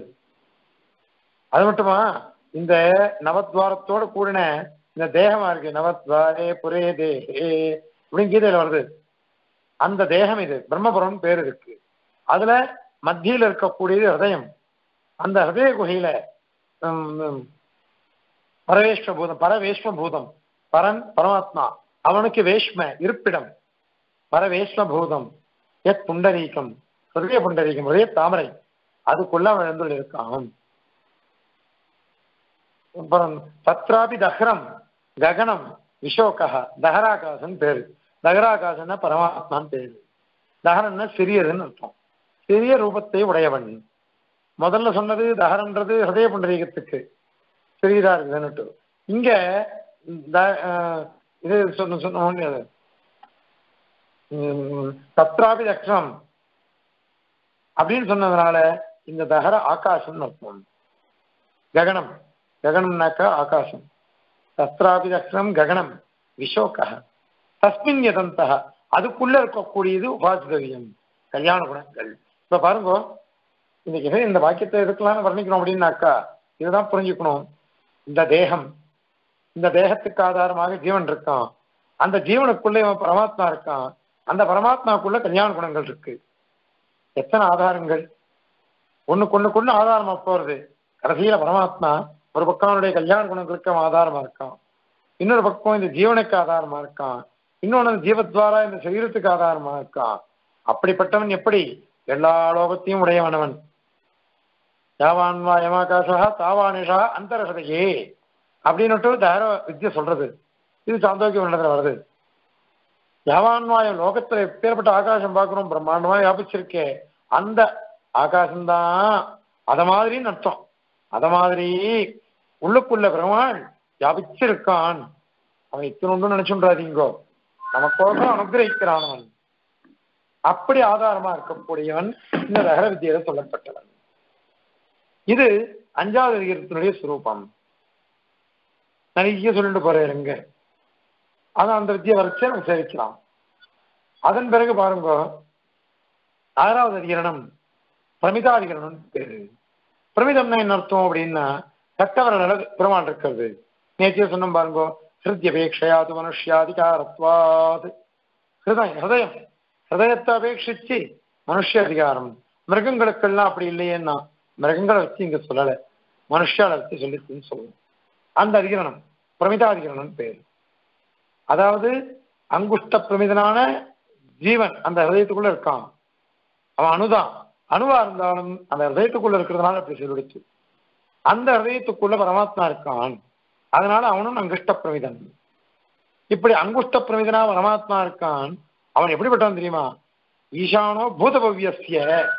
அது மட்டுமா, இந்த நவத்வாரத்தோடு கூடின இந்த தேகமா இருக்கு, நவத்வாரே புரே தேகே அப்படின்னு கீதையில வருது. அந்த தேகம் இது பிரம்மபுரம் பேர் இருக்கு. அதுல மத்தியில இருக்கக்கூடியது ஹதயம். அந்த ஹதய குகையில பரவேஷ்ம பூதம், பரவேஷ்ம பூதம், பரன் பரமாத்மா, அவனுக்கு வேஷ்ம இருப்பிடம், பரவேஷ்ம பூதம் எத் புண்டரீகம், ஹிருதய புண்டரீகம், ஹிருதய தாமரை, அதுக்குள்ள அவன் எழுந்துள்ள இருக்கான். தத்ராபி தஹ்ரம் ககனம் விஷோகா, தஹராகாசன் பேரு. தஹராகாசன்னா பரமாத்மான் பேரு. தஹரன்னா சிறியதுன்னு அர்த்தம், சிறிய ரூபத்தை உடையவன். முதல்ல சொன்னது தஹரன்றது ஹிருதய புண்டரீகத்துக்கு சிறியதா இருக்குதுன்னுட்டு. இங்க இது சொன்ன சொன்ன தத்ராபி தக்ஷம் அப்படின்னு சொன்னதுனால இந்த தஹர ஆகாசம் அர்த்தம். ககனம், ககனம்னாக்கா ஆகாசம். தத்ராபி தக்ஷம் ககனம் விஷோகா தஸ்மின் யதந்தः, அதுக்குள்ள இருக்கக்கூடியது உபாசிதவியம் கல்யாண குணங்கள். இப்ப பாருங்க, இன்னைக்கு இந்த வாக்கியத்தை எதுக்கலாம்னு வர்ணிக்கணும் அப்படின்னாக்கா இதுதான் புரிஞ்சுக்கணும். இந்த தேகம், இந்த தேகத்துக்கு ஆதாரமாக ஜீவன் இருக்கான், அந்த ஜீவனுக்குள்ள இவன் பரமாத்மா இருக்கான், அந்த பரமாத்மாக்குள்ள கல்யாண குணங்கள் இருக்கு. எத்தனை ஆதாரங்கள், ஒண்ணுக்கு ஒண்ணுக்குள்ள ஆதாரமா போறது. கடைசியில பரமாத்மா ஒரு பக்கம் அவனுடைய கல்யாண குணங்களுக்கு அவன் ஆதாரமா இருக்கான், இன்னொரு பக்கம் இந்த ஜீவனுக்கு ஆதாரமா இருக்கான், இன்னொன்னு ஜீவத்வாரா இந்த சரீரத்துக்கு ஆதாரமா இருக்கான். அப்படிப்பட்டவன் எப்படி எல்லா லோகத்தையும் உடையவனவன். யாவான்வா யமாகாசா தாவானிஷா அந்தரசதையே அப்படின்னுட்டு தஹர வித்யை சொல்றது. இது சாந்தோக்கிய வருடத்துல வருது. யாவான்வாயம் லோகத்துல எப்பேற்பட்ட ஆகாசம் பார்க்கிறோம், பிரம்மாண்டமா வியாபிச்சிருக்கே, அந்த ஆகாசம்தான் அத மாதிரின்னு அர்த்தம். அத மாதிரி உள்ளுக்குள்ள பெருமாள் வியாபிச்சிருக்கான். அவன் இத்தனொன்று நினைச்சுன்றாதீங்கோ, நமக்கோசம் அனுகிரகிக்கிறான் அவன். அப்படி ஆதாரமா இருக்கக்கூடியவன் இந்த தஹர வித்தியில சொல்லப்பட்டவன். இது அஞ்சாவது அதிகாரத்தினுடைய சுரூபம். நிறைய சொல்லிட்டு போறேங்க, அதான் அந்த வித்தியை வரைச்சே நம்ம சேவிக்கலாம். அதன் பிறகு பாருங்க, ஆறாவது அதிகரணம் பிரமிதாதிகரணம் பேரு. பிரமிதம்னா என்ன அர்த்தம் அப்படின்னா, கட்டவர்கள் பெருமாள் இருக்கிறது. நேற்றைய சொன்ன பாருங்கோ, ஹிருத்யபேட்சையாது மனுஷ்யாதிகாரத்வாது. ஹிருதயம் ஹிருதயம் ஹிருதயத்தை அபேட்சிச்சு மனுஷ அதிகாரம். மிருகங்களுக்கெல்லாம் அப்படி இல்லையேன்னா மிருகங்களை வச்சு இங்க சொல்லலை, மனுஷால வச்சு சொல்லிச்சுன்னு சொல்லுவோம். அந்த அதிகரணம் பிரமிதாதிகரணம் பேர். அதாவது அங்குஷ்ட பிரமிதனான ஜீவன் அந்த ஹிருதயத்துக்குள்ள இருக்கான், அவன் அணுதான். அணுவா இருந்தாலும் அந்த ஹிருதயத்துக்குள்ள இருக்கிறதுனால அப்படி சொல்லிடுச்சு. அந்த ஹிருதயத்துக்குள்ள பரமாத்மா இருக்கான், அதனால அவனும் அங்குஷ்ட பிரமிதன். இப்படி அங்குஷ்ட பிரமிதனா பரமாத்மா இருக்கான். அவன் எப்படிப்பட்டவன் தெரியுமா? ஈசானோ பூதபவ்யஸ்ய.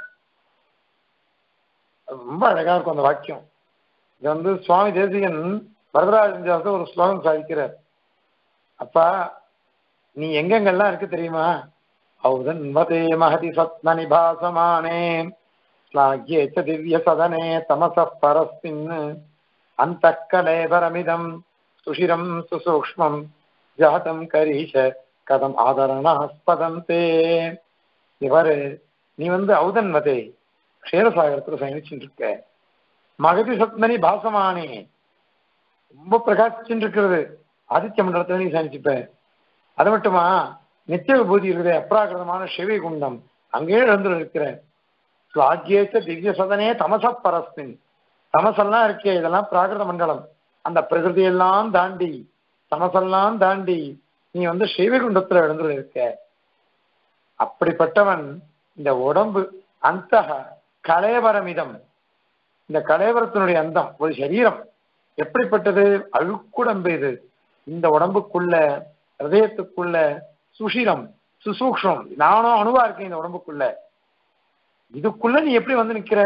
ரொம்ப அழகா இருக்கும் அந்த வாக்கியம். இது வந்து சுவாமி தேசிகன் வரதராஜ ஒரு ஸ்லோகம் சாதிக்கிறார். அப்பா நீ எங்கெங்கெல்லாம் இருக்கு தெரியுமா? ஔதன் மதே மகதி சத்ம நிபாசமானே ஸ்லாக்யே ச திவ்ய சதனே தமச பரஸ்மின் அந்தக்கலேபரமிதம் சுஷிரம் சுசூக்ஷ்மம் ஜாதம் கரீஷ கதம் ஆதரணாஸ்பதம் தே. இவரு நீ வந்து ஔதன் மதே க்ஷேரசாகரத்துல சயனிச்சுட்டு இருக்க. மகதி சத்மனி பாசமானே ரொம்ப பிரகாசிச்சுட்டு இருக்கிறது. ஆதித்ய மண்டலத்துல நீ சயனிச்சுப்ப. அது மட்டுமா, நித்திய விபூதி இருக்கிற அப்ராகிருதமான சிவை குண்டம் அங்கே இழந்து இருக்கிற. ஸ்லாக்யேச்ச திவ்ய சதனே தமச பரஸ்மின். தமசெல்லாம் இருக்கே, இதெல்லாம் பிராகிருத மண்டலம். அந்த பிரகிருதியெல்லாம் தாண்டி தமசெல்லாம் தாண்டி நீ வந்து சிவகுண்டத்துல எழுந்து இருக்க. அப்படிப்பட்டவன் இந்த உடம்பு அந்த கலேபரமிதம், இந்த கலேபரத்தினுடைய அந்தம் ஒரு சரீரம் எப்படிப்பட்டது? அழுக்குடம்பு. இது இந்த உடம்புக்குள்ள ஹிருதயத்துக்குள்ள சுஷிரம் சுசூக்ஷம். நானும் அணுவா இருக்கேன் இந்த உடம்புக்குள்ள. இதுக்குள்ள நீ எப்படி வந்து நிக்கிற?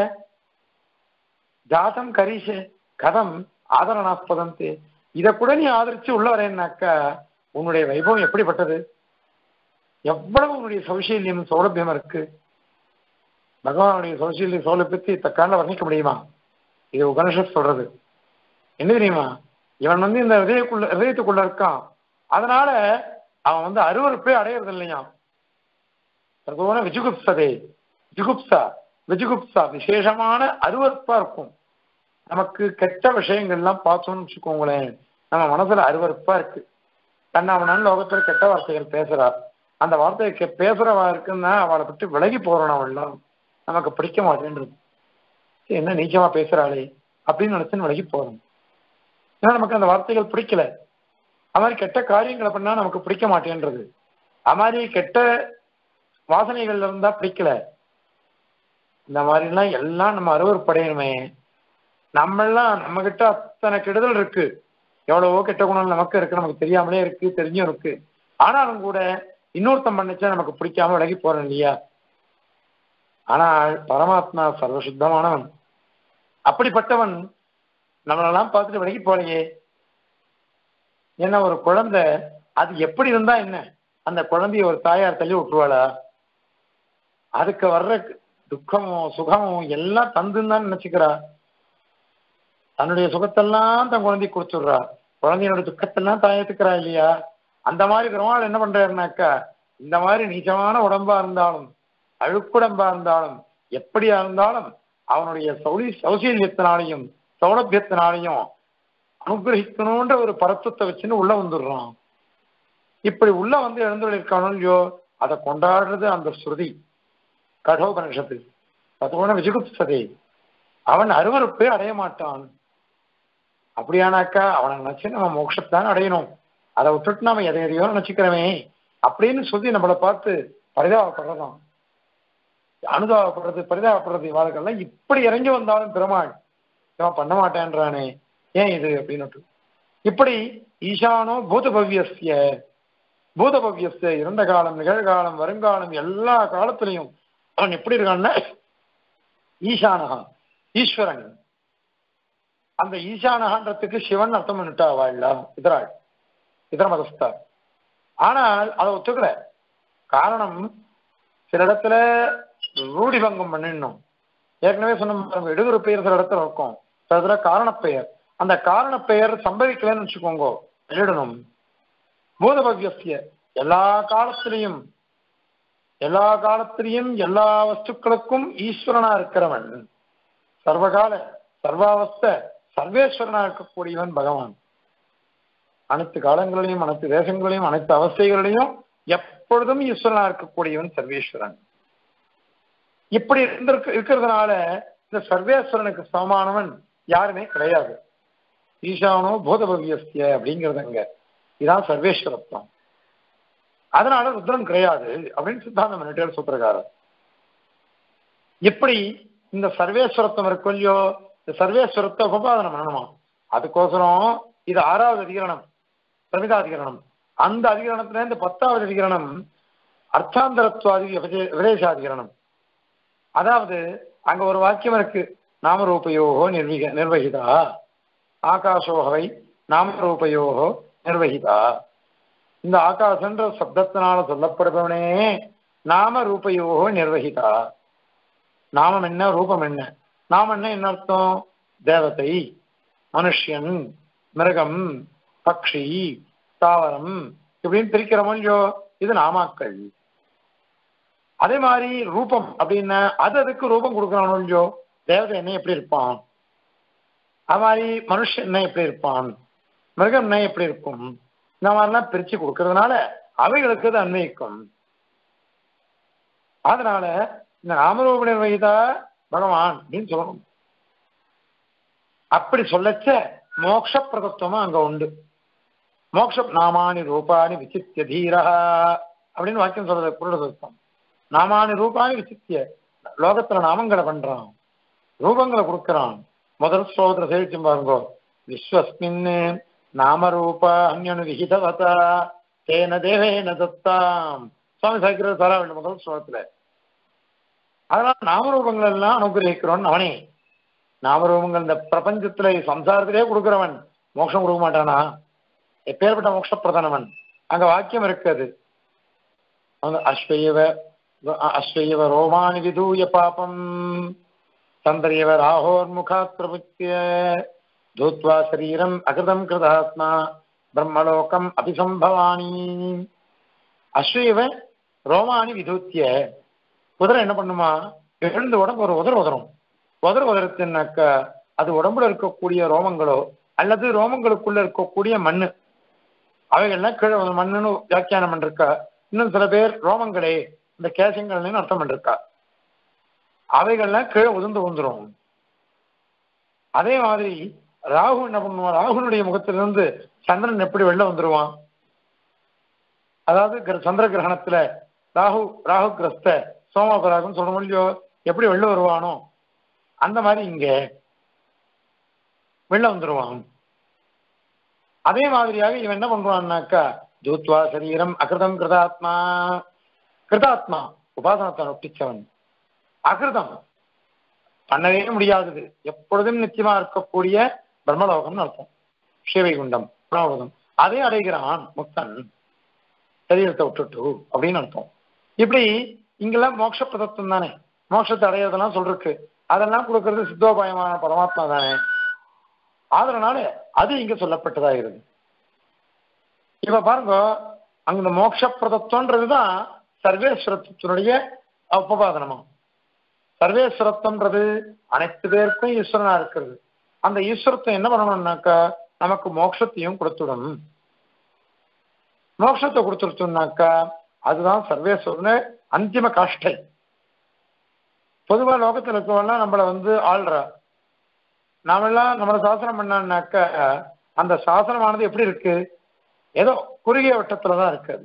ஜாதம் கரீஷ கதம் ஆதரணாஸ்பதம். இதை கூட நீ ஆதரிச்சு உள்ள வரேன்னாக்கா உன்னுடைய வைபவம் எப்படிப்பட்டது? எவ்வளவு உன்னுடைய சௌசீல்யம் சௌலபியம் இருக்கு. பகவானுடைய சௌசீல்யம் சௌலபியத்தை தக்கால வர்ணிக்க முடியுமா? இது உபனிஷத் சொல்றது. என்ன தெரியுமா? இவன் வந்து இந்த ஹிருதயக்குள்ள ஹிருதயத்துக்குள்ள இருக்கான், அதனால அவன் வந்து அருவருப்பே அடையிறது இல்லையா. பிரதோன விஜுகுப்சதே, ஜுகுப்சா விஜுகுப்சா விசேஷமான அருவருப்பா இருக்கும். நமக்கு கெட்ட விஷயங்கள்லாம் பார்த்தோம்னு வச்சுக்கோங்களேன், நம்ம மனசுல அருவருப்பா இருக்கு. தன்னை அவனால லோகத்துல கெட்ட வார்த்தைகள் பேசுறா, அந்த வார்த்தையை பேசுறவா இருக்குன்னா அவளை பற்றி விலகி போறோம். அவள்லாம் நமக்கு பிடிக்க மாட்டேன்றது. என்ன நீச்சமா பேசுறாளே அப்படின்னு நினைச்சுன்னு விலகி போறோம். ஏன்னா நமக்கு அந்த வார்த்தைகள் பிடிக்கல. அது மாதிரி கெட்ட காரியங்களை பண்ணா நமக்கு பிடிக்க மாட்டேன்றது. அது மாதிரி கெட்ட வாசனைகள்ல இருந்தா பிடிக்கல. இந்த மாதிரிலாம் எல்லாம் நம்ம அருவருப்படையணுமே. நம்மெல்லாம் நம்ம கிட்ட அத்தனை கெடுதல் இருக்கு, எவ்வளவோ கெட்ட குணம் நமக்கு இருக்கு, நமக்கு தெரியாமலே இருக்கு, தெரிஞ்சும் இருக்கு. ஆனாலும் கூட இன்னொருத்தம் பண்ணிச்சா நமக்கு பிடிக்காம விலகி போறோம் இல்லையா. ஆனால் பரமாத்மா சர்வசுத்தமானவன். அப்படிப்பட்டவன் நம்மளெல்லாம் பார்த்துட்டு விலகி போலையே. ஏன்னா ஒரு குழந்தை அது எப்படி இருந்தா என்ன, அந்த குழந்தைய ஒரு தாயார் தள்ளி விட்டுருவாளா? அதுக்கு வர்ற துக்கமும் சுகமும் எல்லாம் தந்துன்னு தான் நினைச்சுக்கிறா. தன்னுடைய சுகத்தெல்லாம் தன் குழந்தைக்கு கொடுத்துடுறா. குழந்தையோட துக்கத்தெல்லாம் தாயத்துக்கிறா இல்லையா? அந்த மாதிரி பெருமாள் என்ன பண்றாருனாக்கா, இந்த மாதிரி நீச்சமான உடம்பா இருந்தாலும் அழுக்குடம்பா இருந்தாலும் எப்படியா இருந்தாலும் அவனுடைய சௌலி சௌசீல்யத்தினாலையும் சௌலபியத்தினாலையும் அனுகிரகிக்கணும்ன்ற ஒரு பரத்துவத்தை வச்சுன்னு உள்ள வந்துடுறான். இப்படி உள்ள வந்து எழுந்துள்ளிருக்கானோ இல்லையோ, அதை கொண்டாடுறது அந்த ஸ்ருதி கடோபனிஷத்து. அதோட விஜுகுப்சதே, அவன் அருவருப்பே அடைய மாட்டான். அப்படியானாக்கா அவனை நினைச்சு நம்ம மோட்சத்தான் அடையணும். அதை விட்டுட்டு நாம எதை எதையோ நினைச்சுக்கிறோமே அப்படின்னு சொல்லி நம்மளை பார்த்து பரிதாபப்படுறதாம், அனுதாபப்படுறது, பரிதாபப்படுறது. இவாளுக்கெல்லாம் இப்படி இறங்கி வந்தாலும் பெருமாள் இவன் பண்ண மாட்டேன்றானே, ஏன் இது அப்படின்னு. இப்படி ஈசானோ பூதபவ்யஸ்ய, பூதபவ்யஸ்ய இறந்த காலம் நிகழ்காலம் வருங்காலம் எல்லா காலத்திலையும் அவன் எப்படி இருக்கான்னா ஈசானகா ஈஸ்வரன். அந்த ஈசானகான்றதுக்கு சிவன் அர்த்தம் பண்ணிட்டா வாழா இதராள் இதர மதஸ்தார். ஆனால் அதை ஒத்துக்கல. காரணம், சில இடத்துல ரூடி பங்கம் பண்ணிடணும். ஏற்கனவே சொன்ன எடுகிற பெயர் சில இடத்துல இருக்கும், சில இடத்துல காரணப்பெயர். அந்த காரணப்பெயர் சம்பவிக்கலன்னு வச்சுக்கோங்க, எழுடணும். பூதபவ்யஸ்ய எல்லா காலத்திலையும் எல்லா காலத்திலையும் எல்லா வஸ்துக்களுக்கும் ஈஸ்வரனா இருக்கிறவன், சர்வகால சர்வாவஸ்த சர்வேஸ்வரனா இருக்கக்கூடியவன் பகவான். அனைத்து காலங்களிலையும் அனைத்து தேசங்களிலையும் அனைத்து அவஸ்தைகளிலையும் எப்பொழுதும் ஈஸ்வரனா இருக்கக்கூடியவன் சர்வேஸ்வரன். இப்படி இருந்திருக்கு இருக்கிறதுனால இந்த சர்வேஸ்வரனுக்கு சமமானவன் யாருமே கிடையாது. ஈசானோ போதபவியஸ்திய அப்படிங்கிறது அங்க இதான் சர்வேஸ்வரத்துவம். அதனால ருத்ரன் கிடையாது அப்படின்னு சித்தாந்தம் பண்ணிட்டு சூத்திரக்காரர். எப்படி இந்த சர்வேஸ்வரத்துவம் இருக்கும் இல்லையோ, இந்த சர்வேஸ்வரத்தை உபாதனம் பண்ணணுமா, அதுக்கோசரம் இது ஆறாவது அதிகரணம் சமிதாதிகரணம். அந்த அதிகரணத்துல இந்த பத்தாவது அதிகரணம் அர்த்தாந்தரத்துவாதி விபதேசாதிகரணம். அதாவது அங்க ஒரு வாக்கியம் இருக்கு, நாமரூபயோகோ நிர்வகிக நிர்வகிதா ஆகாசோகவை நாமரூபயோகோ நிர்வகிதா. இந்த ஆகாசன்ற சப்தத்தினால சொல்லப்படுபவனே நாம ரூபயோகோ நிர்வகிதா. நாமம் என்ன, ரூபம் என்ன? நாமம் என்ன என்ன அர்த்தம்? தேவதை, மனுஷன், மிருகம், பக்ஷி, தாவரம் இப்படின்னு பிரிக்கிறோமோ இல்லையோ, இது நாமாக்கள். அதே மாதிரி ரூபம் அப்படின்னா அது அதுக்கு ரூபம் கொடுக்குறானோ இல்லையோ, தேவதை என்ன எப்படி இருப்பான், அது மாதிரி மனுஷன் என்ன எப்படி இருப்பான், மிருகம் என்ன எப்படி இருக்கும், இந்த மாதிரிலாம் பிரிச்சு கொடுக்கறதுனால அவைகளுக்கு அது அன்வயிக்கும். அதனால இந்த நாமரூப நிர்வகிதா பகவான் அப்படின்னு சொல்லணும். அப்படி சொல்லச்ச மோட்ச பிரதத்துவமா அங்க உண்டு. மோட்சம் நாமானி ரூபானி விசித்திய தீரா அப்படின்னு வாக்கியம் சொல்றது புருடதம். நாமானி ரூபானி விசித்திய, லோகத்துல நாமங்களை பண்றான், ரூபங்களை கொடுக்கிறான். முதல் ஸ்லோகத்துல சேவிச்சும் பாருங்க, விஸ்வஸ்மின் நாமரூப அந்யனு விகிதவதா தேன தேவேன தத்தாம் சுவாமி சாய்க்கிற சாரா வேண்டும் முதல் ஸ்லோகத்துல. அதனால நாமரூபங்கள் எல்லாம் அனுகிரகிக்கிறோன் அவனே. நாமரூபங்கள் இந்த பிரபஞ்சத்துல சம்சாரத்திலே கொடுக்கிறவன் மோட்சம் கொடுக்க மாட்டானா? எப்பேற்பட்ட மோட்ச பிரதானவன். அங்க வாக்கியம் இருக்குது, அஸ்வயவ அஸ்வயவ ரோமானி விதூய பாபம் சந்திரியவ ராகோர் முகாத் பிரபுத்திய தூத்வா சரீரம் அகிருதம் கிருதாத்மா பிரம்மலோகம் அபிசம்பவானி. அஸ்வயவ ரோமானி விதூத்திய, குதிரை என்ன பண்ணுமா, எழுந்த உடம்பு ஒரு உதற உதரும். உதற உதரத்தினாக்க அது உடம்புல இருக்கக்கூடிய ரோமங்களோ அல்லது ரோமங்களுக்குள்ள இருக்கக்கூடிய மண்ணு அவைகள்லாம் கீழே மண்ணுன்னு வியாக்கியானம் பண்ணிருக்கா. இன்னும் சில பேர் ரோமங்களே இந்த கேசங்கள்னு அர்த்தம் பண்ணிருக்கா. அவைகள்லாம் கீழே உதிர்ந்து வந்துடும். அதே மாதிரி ராகு என்ன பண்ணுவான், ராகுனுடைய முகத்திலிருந்து சந்திரன் எப்படி வெளில வந்துருவான், அதாவது சந்திர கிரகணத்துல ராகு ராகு கிரஸ்த சோமபராகம் சொல்ற முடியோ எப்படி வெளில வருவானோ அந்த மாதிரி இங்க வெளில வந்துருவான். அதே மாதிரியாக இவன் என்ன பண்றான்னாக்கா தூத்வா சரீரம் அகிருதம் கிருதாத்மா. கிருதாத்மா உபாசனத்தை ஒட்டிச்சவன், அகிருதம் பண்ணவே முடியாதது எப்பொழுதும் நிச்சயமா இருக்கக்கூடிய பிரம்மலோகம்னு அர்த்தம். ஸ்ரீவைகுண்டம் பிரம்மலோகம் அதே அடைகிறான் முக்தன் சரீரத்தை விட்டுட்டு அப்படின்னு அர்த்தம். இப்படி இங்கெல்லாம் மோட்ச பிரதத்துவம் தானே, மோட்சத்தை அடையிறதெல்லாம் சொல்றதுக்கு அதெல்லாம் கொடுக்கறது சித்தோபாயமான பரமாத்மா தானே. அதனால அது இங்க சொல்லப்பட்டதாகிறது. இப்ப பாருங்க, அங்க மோட்ச பிரதத்துவன்றதுதான் சர்வேஸ்வரத்தினுடைய உபபாதனமா. சர்வேஸ்வரத்துவன்றது அனைத்து பேருக்கும் ஈஸ்வரனா இருக்கிறது. அந்த ஈஸ்வரத்தை என்ன பண்ணணும்னாக்கா நமக்கு மோட்சத்தையும் கொடுத்துடும். மோட்சத்தை கொடுத்துருச்சோம்னாக்கா அதுதான் சர்வேஸ்வரன அந்திம காஷ்டை. பொதுவா லோகத்தில் இருக்கவெல்லாம் நம்மளை வந்து ஆள்றா, நாமெல்லாம் நம்மளை சாசனம் பண்ணான்னாக்க அந்த சாசனமானது எப்படி இருக்கு, ஏதோ குறுகிய வட்டத்துலதான் இருக்காது.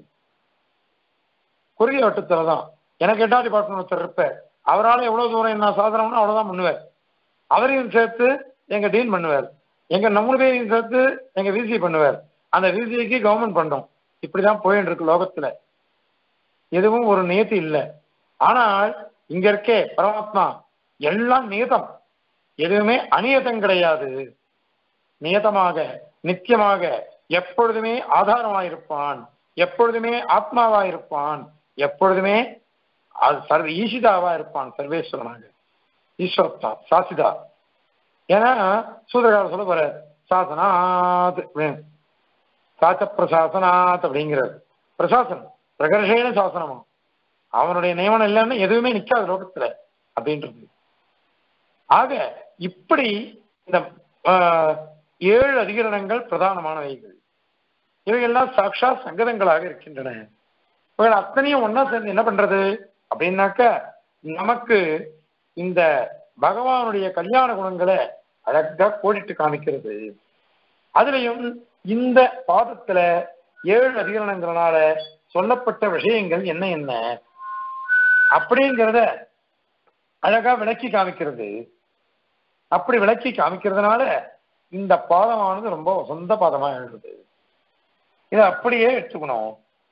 குறுகிய வட்டத்துலதான் எனக்கு எட்டாம் டிபார்ட்மெண்ட் ஒருத்தர் இருப்பார், அவரால் எவ்வளவு தூரம் என்ன சாசனம்னா அவ்வளவுதான் பண்ணுவார். அவரையும் சேர்த்து எங்க டீன் பண்ணுவார், எங்க நம்ம பேரையும் சேர்த்து எங்க விசி பண்ணுவார். அந்த விசிக்கு கவர்மெண்ட் பண்ணோம். இப்படிதான் போயிட்டு இருக்கு லோகத்துல. எதுவும் ஒரு நியதி இல்லை. ஆனால் இங்க இருக்கே பரமாத்மா எல்லாம் நியதம், எதுவுமே அநியதம் கிடையாது. நியதமாக நித்தியமாக எப்பொழுதுமே ஆதாரமாயிருப்பான், எப்பொழுதுமே ஆத்மாவாயிருப்பான், எப்பொழுதுமே அது சர்வ ஈசிதாவா இருப்பான். சர்வேஸ்வரனாக ஈஸ்வரத்தா சாசிதா. ஏன்னா சூதரகார சொல்ல போற சாசனாத் சாச்ச பிரசாசனாத் அப்படிங்கிறது பிரசாசனம் பிரகர்ஷேன சாசனமா. அவனுடைய நியமனம் இல்லைன்னா எதுவுமே நிற்காது லோகத்துல அப்படின்றது. ஆக இப்படி இந்த ஏழு அதிகரணங்கள் பிரதானமானவைகள். இவைகள்லாம் சாட்சா சங்கதங்களாக இருக்கின்றன. இவைகள் அத்தனையும் ஒன்னா சேர்ந்து என்ன பண்றது அப்படின்னாக்க நமக்கு இந்த பகவானுடைய கல்யாண குணங்களை அழகா கோடிட்டு காமிக்கிறது. அதுலயும் இந்த பாதத்துல ஏழு அதிகரணங்களால சொல்லப்பட்ட விஷயங்கள் என்ன என்ன அப்படிங்கிறத அழகா விளக்கி காமிக்கிறது. அப்படி விளக்கி காமிக்கிறதுனால இந்த பாதமானது ரொம்ப சொந்த பாதமா எழுது. இதை அப்படியே எடுத்துக்கணும்.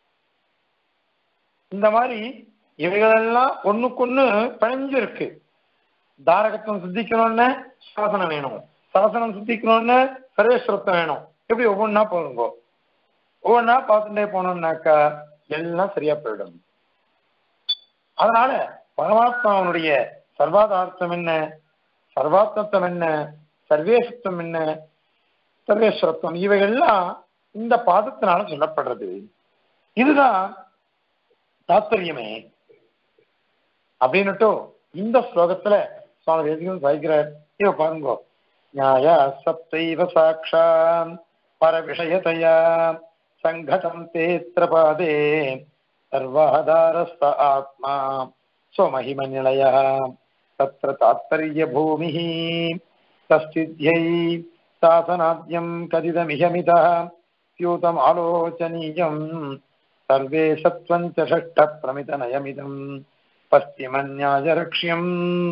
இந்த மாதிரி இவைகளெல்லாம் ஒண்ணுக்கொண்ணு பிணைஞ்சு இருக்கு. தாரகத்துவம் சித்திக்கணும்னு சாசனம் வேணும், சாசனம் சித்திக்கணும்னு சர்வேஸ்வரத்தம் வேணும். எப்படி ஒவ்வொன்றா போகுங்கோ, ஒவ்வொன்றா பார்த்துட்டே போனோம்னாக்கா எல்லாம் சரியா போயிடும். அதனால பரமாத்மாவனுடைய சர்வாதார்த்தம் என்ன, சர்வாத்மத்துவம் என்ன, சர்வேசத்துவம் என்ன, சர்வேஸ்வரத்துவம், இவைகள்லாம் இந்த பாதத்தினால சொல்லப்படுறது. இதுதான் தாத்பரியமே அப்படின்னுட்டு இந்த ஸ்லோகத்துல சுவாமி தேசிகன் சாய்க்கிறார். இவ பாருங்கோ, நியாய சப்தைவ சாட்சாத் பர விஷயதயா சங்கதம் தேத்ர பாதே சர்வாதாரஸ்த ஆத்மா ஸ்வமஹிம நிலைய தத்ர தாத்பர்ய பூமிः தஸ்தித்யை சாசனாத்யம் கதிதமிஹமிதः ஸ்யூதம் ஆலோசனீயம் சர்வே சத்வஞ்ச ஷஷ்ட பிரமித நயமிதம் பஸ்திம நியாயரக்ஷ்யம்.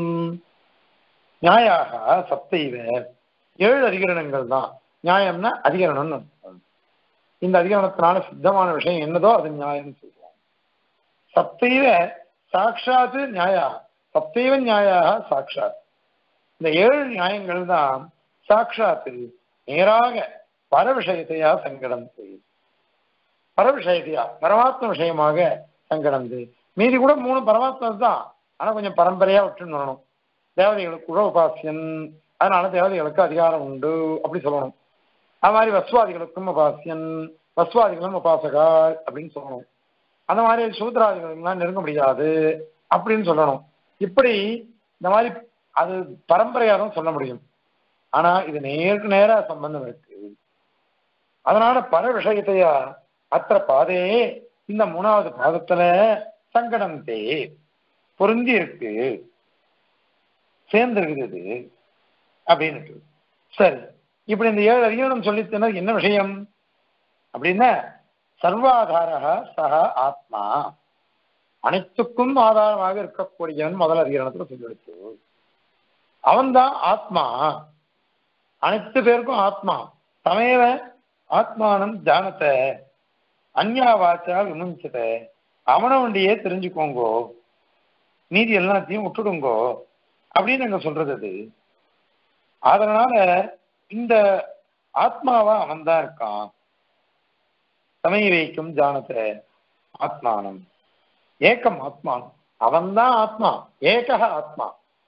நியாயாக சப்தைவ, ஏழு அதிகரணங்கள் தான். நியாயம்னா அதிகரணம்னு அர்த்தம். இந்த அதிகரணத்தினால சித்தமான விஷயம் என்னதோ அது நியாயம் சொல்லுவோம். சப்தைவ சாட்சாத்து நியாயா, சப்தைவ நியாயாக சாட்சாத். இந்த ஏழு நியாயங்கள் தான் சாட்சாத்து நேராக பர விஷயத்தையா சங்கடம் செய்யும். பர விஷயத்தையா பரமாத்ம விஷயமாக சங்கடம் செய்யும். மீதி கூட மூணு பரமாத்மா தான், ஆனா கொஞ்சம் பரம்பரையா விட்டுன்னு வரணும். தேவதைகளுக்கு கூட உபாசியன், அதனால தேவதைகளுக்கு அதிகாரம் உண்டு அப்படி சொல்லணும். அது மாதிரி வஸ்வாதிகளுக்கும் உபாசியன், வஸ்வாதிகளும் உபாசகா அப்படின்னு சொல்லணும். அந்த மாதிரி சூத்ராதிகளுக்கெல்லாம் நெருங்க முடியாது அப்படின்னு சொல்லணும். இப்படி இந்த மாதிரி அது பரம்பரையாரும் சொல்ல முடியும். ஆனா இது நேருக்கு நேர சம்பந்தம் இருக்கு. அதனால பர விஷயத்தையா அத்த பாதே, இந்த மூணாவது பாதத்துல சங்கடம் தே பொருந்தி இருக்கு, சேர்ந்து இருக்குது அப்படின்னு. சரி, இப்படி இந்த ஏழு அதிகாரம் சொல்லித்தன என்ன விஷயம் அப்படின்னா, சர்வாதாரக சக ஆத்மா, அனைத்துக்கும் ஆதாரமாக இருக்கக்கூடியவன் முதல் அதிகாரத்துல சொல்லிடுச்சு. அவன்தான் ஆத்மா, அனைத்து பேருக்கும் ஆத்மா. தமேவ ஆத்மானம் ஜானத்தை அந்யா வாச்சா விமுஞ்சத, அவனை வண்டியே தெரிஞ்சுக்கோங்கோ, மீதி எல்லாத்தையும் விட்டுடுங்கோ அப்படின்னு அங்க சொல்றது. அது அதனால இந்த ஆத்மாவா அவன் தான் இருக்கான். சமய வைக்கும் ஜானத்தை ஆத்மானம் ஏக்கம் ஆத்மானம், அவன் தான் ஆத்மா, ஏக ஆத்மா,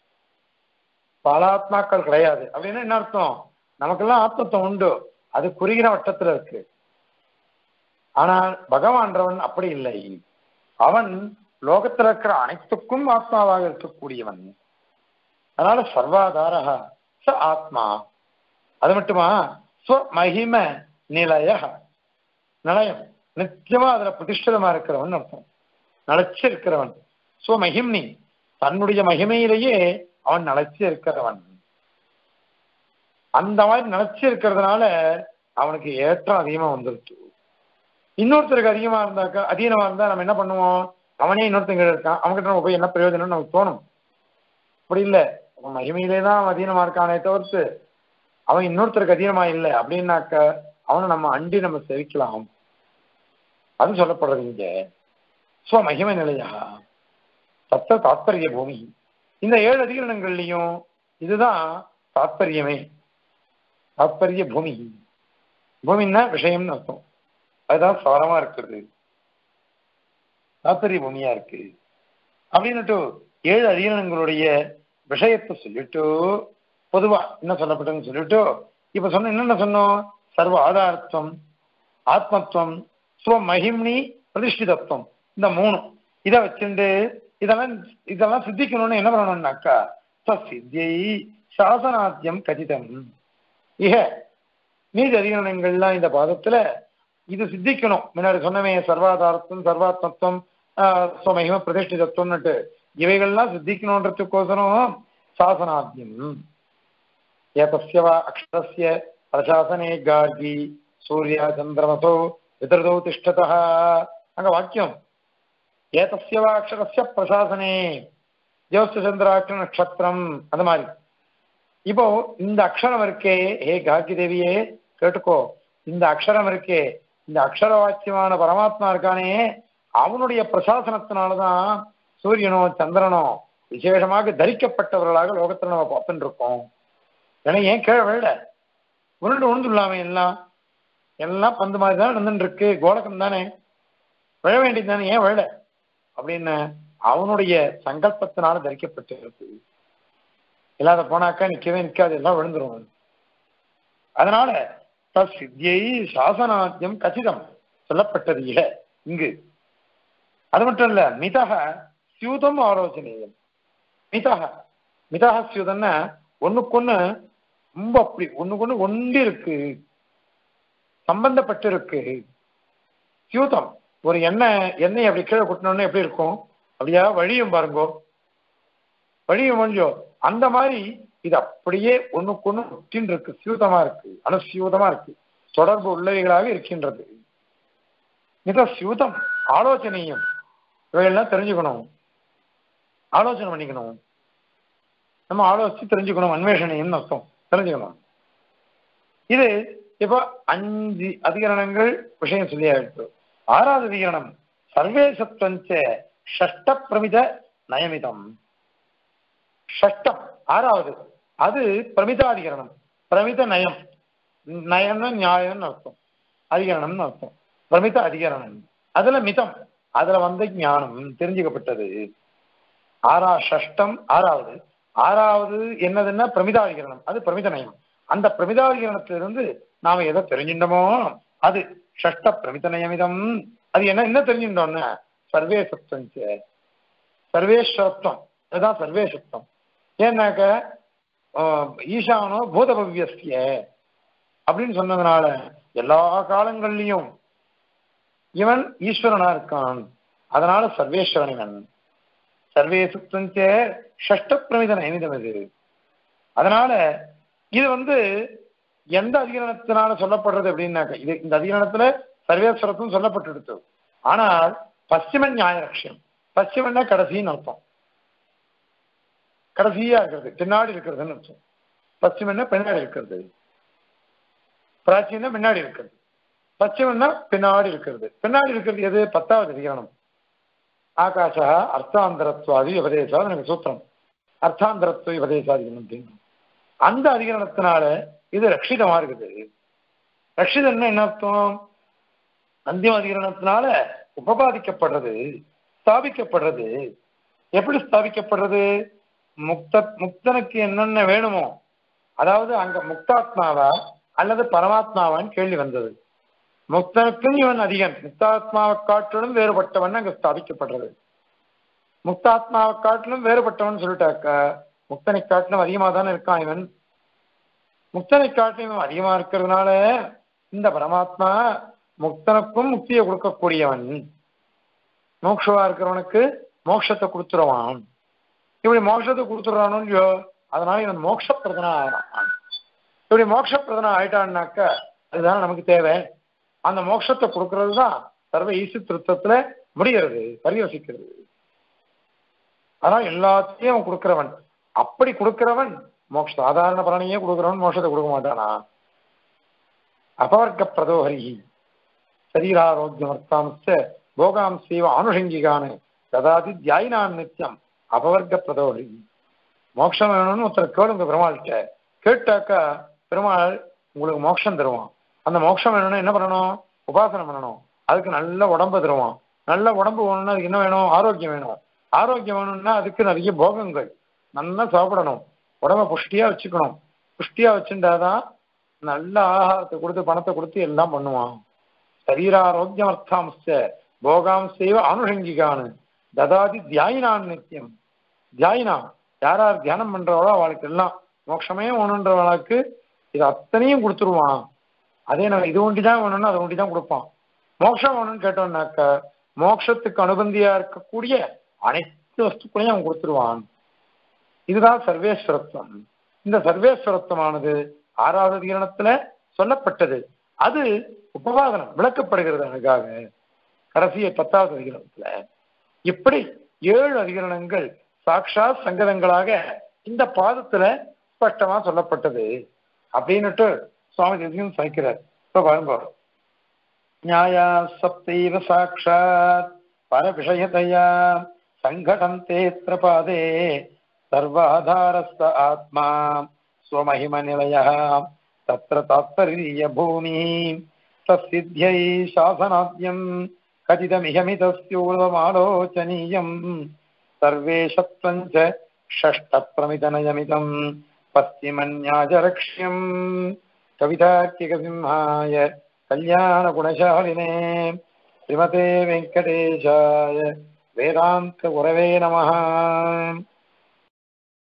பல ஆத்மாக்கள் கிடையாது. அப்படின்னா என்ன அர்த்தம்? நமக்கெல்லாம் ஆத்மத்துவம் உண்டு, அது குறுகிற வட்டத்துல இருக்கு. ஆனால் பகவான்றவன் அப்படி இல்லை. அவன் லோகத்தில் இருக்கிற அனைத்துக்கும் ஆத்மாவாக இருக்கக்கூடியவன். அதனால சர்வாதாரக ச ஆத்மா. அது மட்டுமா, ஸ்வமஹிம நிலைய, நிலையம் நிச்சயமா அதுல பிரதிஷ்டிதமா இருக்கிறவன் அர்த்தம், நிலைச்சு இருக்கிறவன். ஸ்வமஹிம்னி, தன்னுடைய மகிமையிலேயே அவன் நிலைச்சு இருக்கிறவன். அந்த மாதிரி நிலைச்சு இருக்கிறதுனால அவனுக்கு ஏற்றம் அதிகமா வந்துருச்சு. இன்னொருத்தருக்கு அதிகமா இருந்தாக்கா, அதீனமா இருந்தா நம்ம என்ன பண்ணுவோம்? அவனே இன்னொருத்தங்க இருக்கான், அவன்கிட்ட நம்ம போய் என்ன பிரயோஜனம்னு நமக்கு தோணும். அப்படி இல்லை, அவன் மகிமையிலே தான் அவன் அதீனமா இருக்கானே தவிர்த்து அவன் இன்னொருத்தருக்கு அதீனமா இல்லை அப்படின்னாக்க அவனை நம்ம அண்டி நம்ம செவிக்கலாம். அது சொல்லப்படுறது இங்க. ஸ்வ மகிமை நிலையா தத்த தாத்பரிய பூமி. இந்த ஏழு அதிகரணங்கள்லையும் இதுதான் தாத்பரியமே. தாத்பரிய பூமி, பூமின்னா விஷயம்னு அர்த்தம். அதுதான் சாரமா இருக்கிறது, தாத்பரிய பூமியா இருக்கு அப்படின்னுட்டு ஏழு அதிகரணங்களுடைய விஷயத்தை சொல்லிட்டு பொதுவா என்ன சொல்லப்பட்டதுன்னு சொல்லிட்டு இப்ப சொன்ன என்னென்ன சொன்னோம்? சர்வ ஆதாரத்துவம், ஆத்மத்துவம், ஸ்வ மகிம்னி, பிரதிஷ்டிதத்துவம், இந்த மூணு இதை வச்சுட்டு இதெல்லாம் இதெல்லாம் சித்திக்கணும்னு என்ன பண்ணணும்னாக்கா சித்தியை சாசனாத்தியம் கதிதம், இக நீதி அதிகரணங்கள்லாம் இந்த பாதத்துல இது சித்திக்கணும். முன்னாடி சொன்னமே சர்வாதாரத்துவம், சர்வாத்மத்துவம், ஸ்வமகிம பிரதிஷ்டிதத்துவம்னுட்டு இவைகள்லாம் சித்திக்கணுன்றதுக்கோசரம் சாசனாத்தியம் ஏதஸ்யவா அக்ஷரஸ்ய பிரசாசனே கார்கி சூர்யா சந்திரமசோ விதர்தோ திஷ்டதா. அங்க வாக்கியம் ஏதஸ்யவா அக்ஷரஸ்ய பிரசாசனே ஜோஸ்து சந்திராட்ச நட்சத்திரம். அந்த மாதிரி இப்போ இந்த அக்ஷரம் இருக்கே, ஹே கார்கி தேவியே கேட்டுக்கோ, இந்த அக்ஷரம் இருக்கே, இந்த அக்ஷர வாக்கியமான பரமாத்மா இருக்கானே, அவனுடைய பிரசாசனத்தினாலதான் சூரியனோ சந்திரனோ விசேஷமாக தரிக்கப்பட்டவர்களாக லோகத்துல நம்ம பார்த்துட்டு இருக்கோம். ஏன்னா ஏன் கீழே விழ உருண்டு உழுந்துள்ளாமே, எல்லாம் எல்லாம் பந்து மாதிரி தான் நடந்துட்டு இருக்கு, கோலகம் தானே, விழ வேண்டியது தானே, ஏன் விழ அப்படின்னு அவனுடைய சங்கல்பத்தினால தரிக்கப்பட்டு இருக்கு. இல்லாத போனாக்கா நிக்கவே நிக்காது, எல்லாம் விழுந்துரும். அதனால சித்தியை சாசனாத்தியம் கச்சிதம் சொல்லப்பட்டது இக இங்கு. அது மட்டும் இல்ல, மிதக சியூதம் ஆலோசனையம். மிதக மிதக சியூதம்னா ஒண்ணுக்கொண்ணு ரொம்ப அப்படி ஒண்ணுக்கொண்ணு ஒண்டி இருக்கு, சம்பந்தப்பட்டு இருக்கு. சியூதம் ஒரு எண்ணெய் எண்ணெய் அப்படி கீழே கொட்டினோன்னு எப்படி இருக்கும், அப்படியா வழியும் பாருங்கோ, வழியும் கொஞ்சோ அந்த மாதிரி இது அப்படியே ஒண்ணுக்கொண்ணு ஒட்டின்னு இருக்கு, சியூதமா இருக்கு, அனுசியூதமா இருக்கு, தொடர்பு உள்ளவைகளாக இருக்கின்றது. மிக சியூதம் ஆலோசனையும் இவையெல்லாம் தெரிஞ்சுக்கணும், ஆலோசனை பண்ணிக்கணும், நம்ம ஆலோசிச்சு தெரிஞ்சுக்கணும், அன்வேஷணையும் அர்த்தம் தெரிஞ்சுக்கணும். இது இப்போ அஞ்சு அதிகரணங்கள் விஷயம் சொல்லியாயிட்டு. ஆறாவது அதிகரணம் சர்வேசத்வஞ்ச ஷஷ்ட பிரமித நயமிதம். ஷஷ்டம் ஆறாவது அது பிரமிதாதிகரணம். பிரமித நயம், நயம்னு நியாயம்னு அர்த்தம், அதிகரணம்னு அர்த்தம். பிரமித அதிகரணம் அதுல மிதம், அதுல வந்து ஞானம் தெரிஞ்சுக்கப்பட்டது. ஆறா ஷஷ்டம் ஆறாவது. ஆறாவது என்னதுன்னா பிரமிதாதிகரணம், அது பிரமித நயம். அந்த பிரமிதாதிகரணத்திலிருந்து நாம எதை தெரிஞ்சின்றோமோ அது ஷஷ்ட பிரமித நயமிதம். அது என்ன என்ன தெரிஞ்சின்றோம்னா சர்வேசத்துவம், சர்வேஸ்வரத்துவம், அதுதான் சர்வேசத்துவம். ஏன்னாக்க ஈசானோ பூதபவ்யஸ்ய அப்படின்னு சொன்னதுனால எல்லா காலங்கள்லையும் இவன் ஈஸ்வரனா இருக்கான், அதனால சர்வேஸ்வரன் இவன். சர்வேசுத்தம் ஷஷ்ட பிரமித நயமிதம் இது. அதனால இது வந்து எந்த அதிகரணத்தினால சொல்லப்படுறது அப்படின்னாக்க, இது இந்த அதிகரணத்துல சர்வேஸ்வரத்தும் சொல்லப்பட்டு. ஆனால் பশ্চিம நியாய லட்சியம், பশ্চিமன்னா கடைசின்னு அர்த்தம், கடைசியா இருக்கிறது, பின்னாடி இருக்கிறதுன்னு அர்த்தம். பশ্চিமன்னா பின்னாடி இருக்கிறது, பிராச்சீன பின்னாடி இருக்கிறது, பশ্চিமன்னா பின்னாடி இருக்கிறது. பின்னாடி இருக்கிறது எது? பத்தாவது அதிகரணம் ஆகாஷா அர்த்தாந்தரத்வாதி உபதேசாது, எனக்கு சூத்திரம் அர்த்தாந்தரத்துவ உபதேசாதி அப்படின்னு. அந்த அதிகரணத்தினால இது ரட்சிதமா இருக்குது. ரட்சிதம்னா என்ன அர்த்தம்? அந்திம அதிகரணத்தினால உபபாதிக்கப்படுறது, ஸ்தாபிக்கப்படுறது. எப்படி ஸ்தாபிக்கப்படுறது? முக்த முக்தனுக்கு என்னென்ன வேணுமோ, அதாவது அங்க முக்தாத்மாவா அல்லது பரமாத்மாவான்னு கேள்வி வந்தது. முக்தனுக்கும் இவன் அதிகன், முக்தாத்மாவை காட்டிலும் வேறுபட்டவன் அங்க ஸ்தாபிக்கப்படுறது. முக்தாத்மாவை காட்டிலும் வேறுபட்டவன் சொல்லிட்டாக்கா முக்தனை காட்டிலும் அதிகமா தானே இருக்கான் இவன். முக்தனை காட்டிலும் அதிகமா இருக்கிறதுனால இந்த பரமாத்மா முக்தனுக்கும் முக்தியை கொடுக்கக்கூடியவன், மோட்சவா இருக்கிறவனுக்கு மோட்சத்தை கொடுத்துருவான். இப்படி மோட்சத்தை கொடுத்துடுறானோ இல்லையோ, அதனால இவன் மோட்சப்பிரதனா ஆகிறான். இப்படி மோட்சப்பிரதனா ஆயிட்டான்னாக்க அதுதான் நமக்கு தேவை. அந்த மோட்சத்தை கொடுக்கறது தான் சர்வ ஈசு திருத்தத்துல முடிகிறது, பரியோசிக்கிறது. அதான் எல்லாத்தையும் அவன் கொடுக்கிறவன். அப்படி கொடுக்கிறவன் மோட்ச சாதாரண பலனையே கொடுக்கிறவன் மோட்சத்தை கொடுக்க மாட்டானா? அபவர்க்க பிரதோஹரி சரீராரோக்கியமர்த்தாம்ச போகாம்சைவ ஆனுஷங்கிகானு ததாதி தியாயினான் நித்தியம் அபவர்க்க பிரதோஹரி. மோட்சம் வேணும்னு ஒருத்தர் கேளுங்க பெருமாள்கிட்ட, கேட்டாக்கா பெருமாள் உங்களுக்கு மோட்சம் தருவான். அந்த மோட்சம் வேணும்னா என்ன பண்ணணும்? உபாசனை பண்ணணும். அதுக்கு நல்ல உடம்பு தருவான். நல்ல உடம்பு வேணும்னா அதுக்கு என்ன வேணும்? ஆரோக்கியம் வேணும். ஆரோக்கியம் வேணும்னா அதுக்கு நிறைய போகங்கள், நல்லா சாப்பிடணும், உடம்ப புஷ்டியா வச்சுக்கணும். புஷ்டியா வச்சுட்டாதான் நல்ல ஆகாரத்தை கொடுத்து பணத்தை கொடுத்து எல்லாம் பண்ணுவான். சரீராரோக்கியம் அர்த்தாம்ச போகாம்சைவ அனுஷங்கிகானு ததாதி தியாயினான் நித்தியம். தியாயினா யார் யார் தியானம் பண்றவளோ அவளுக்கு எல்லாம் மோட்சமே வேணுன்றவளுக்கு இது அத்தனையும் கொடுத்துருவான். அதே நம்ம இது ஒண்டி தான் வேணும்னா அதை ஒண்டி தான் கொடுப்பான். மோட்சம் வேணும்னு கேட்டோம்னாக்க மோட்சத்துக்கு அனுபந்தியா இருக்கக்கூடிய அனைத்து வஸ்துக்களையும் அவன் கொடுத்துருவான். இதுதான் சர்வேஸ்வரத்துவம். இந்த சர்வேஸ்வரத்துவமானது ஆறாவது அதிகரணத்துல சொல்லப்பட்டது. அது உபவாதனம் விளக்கப்படுகிறது அழகாக கடைசிய பத்தாவது அதிகரணத்துல. இப்படி ஏழு அதிகரணங்கள் சாட்சாத் சங்கதங்களாக இந்த பாதத்துல ஸ்பஷ்டமா சொல்லப்பட்டது அப்படின்னுட்டு சுவாமி தேசிகன் சாய்க்கிறார். இப்ப பாருங்க, நியாயா சப்தைவ சாட்சாத் பர விஷயதையா சங்கடம் தேத்ர பாதே சர்வாதாரஸ்த ஆத்மா ஸ்வமஹிம நிலையா தத்ர தாத்பரிய பூமி தஸ்சித்யை சாசனாத்யம் கதிதமிஹமிதஸ்யூர்வமாலோசனீயம் சர்வேஷத்வஞ்ச ஷஷ்ட பிரமிதநயமிதம் பஸ்திமன்யாஜரக்ஷ்யம் கவிதார்க்கிக சிம்ஹாய கல்யாண குணசாலினே ஸ்ரீமதே வெங்கடேஷாய வேதாந்த குரவே நமஹ.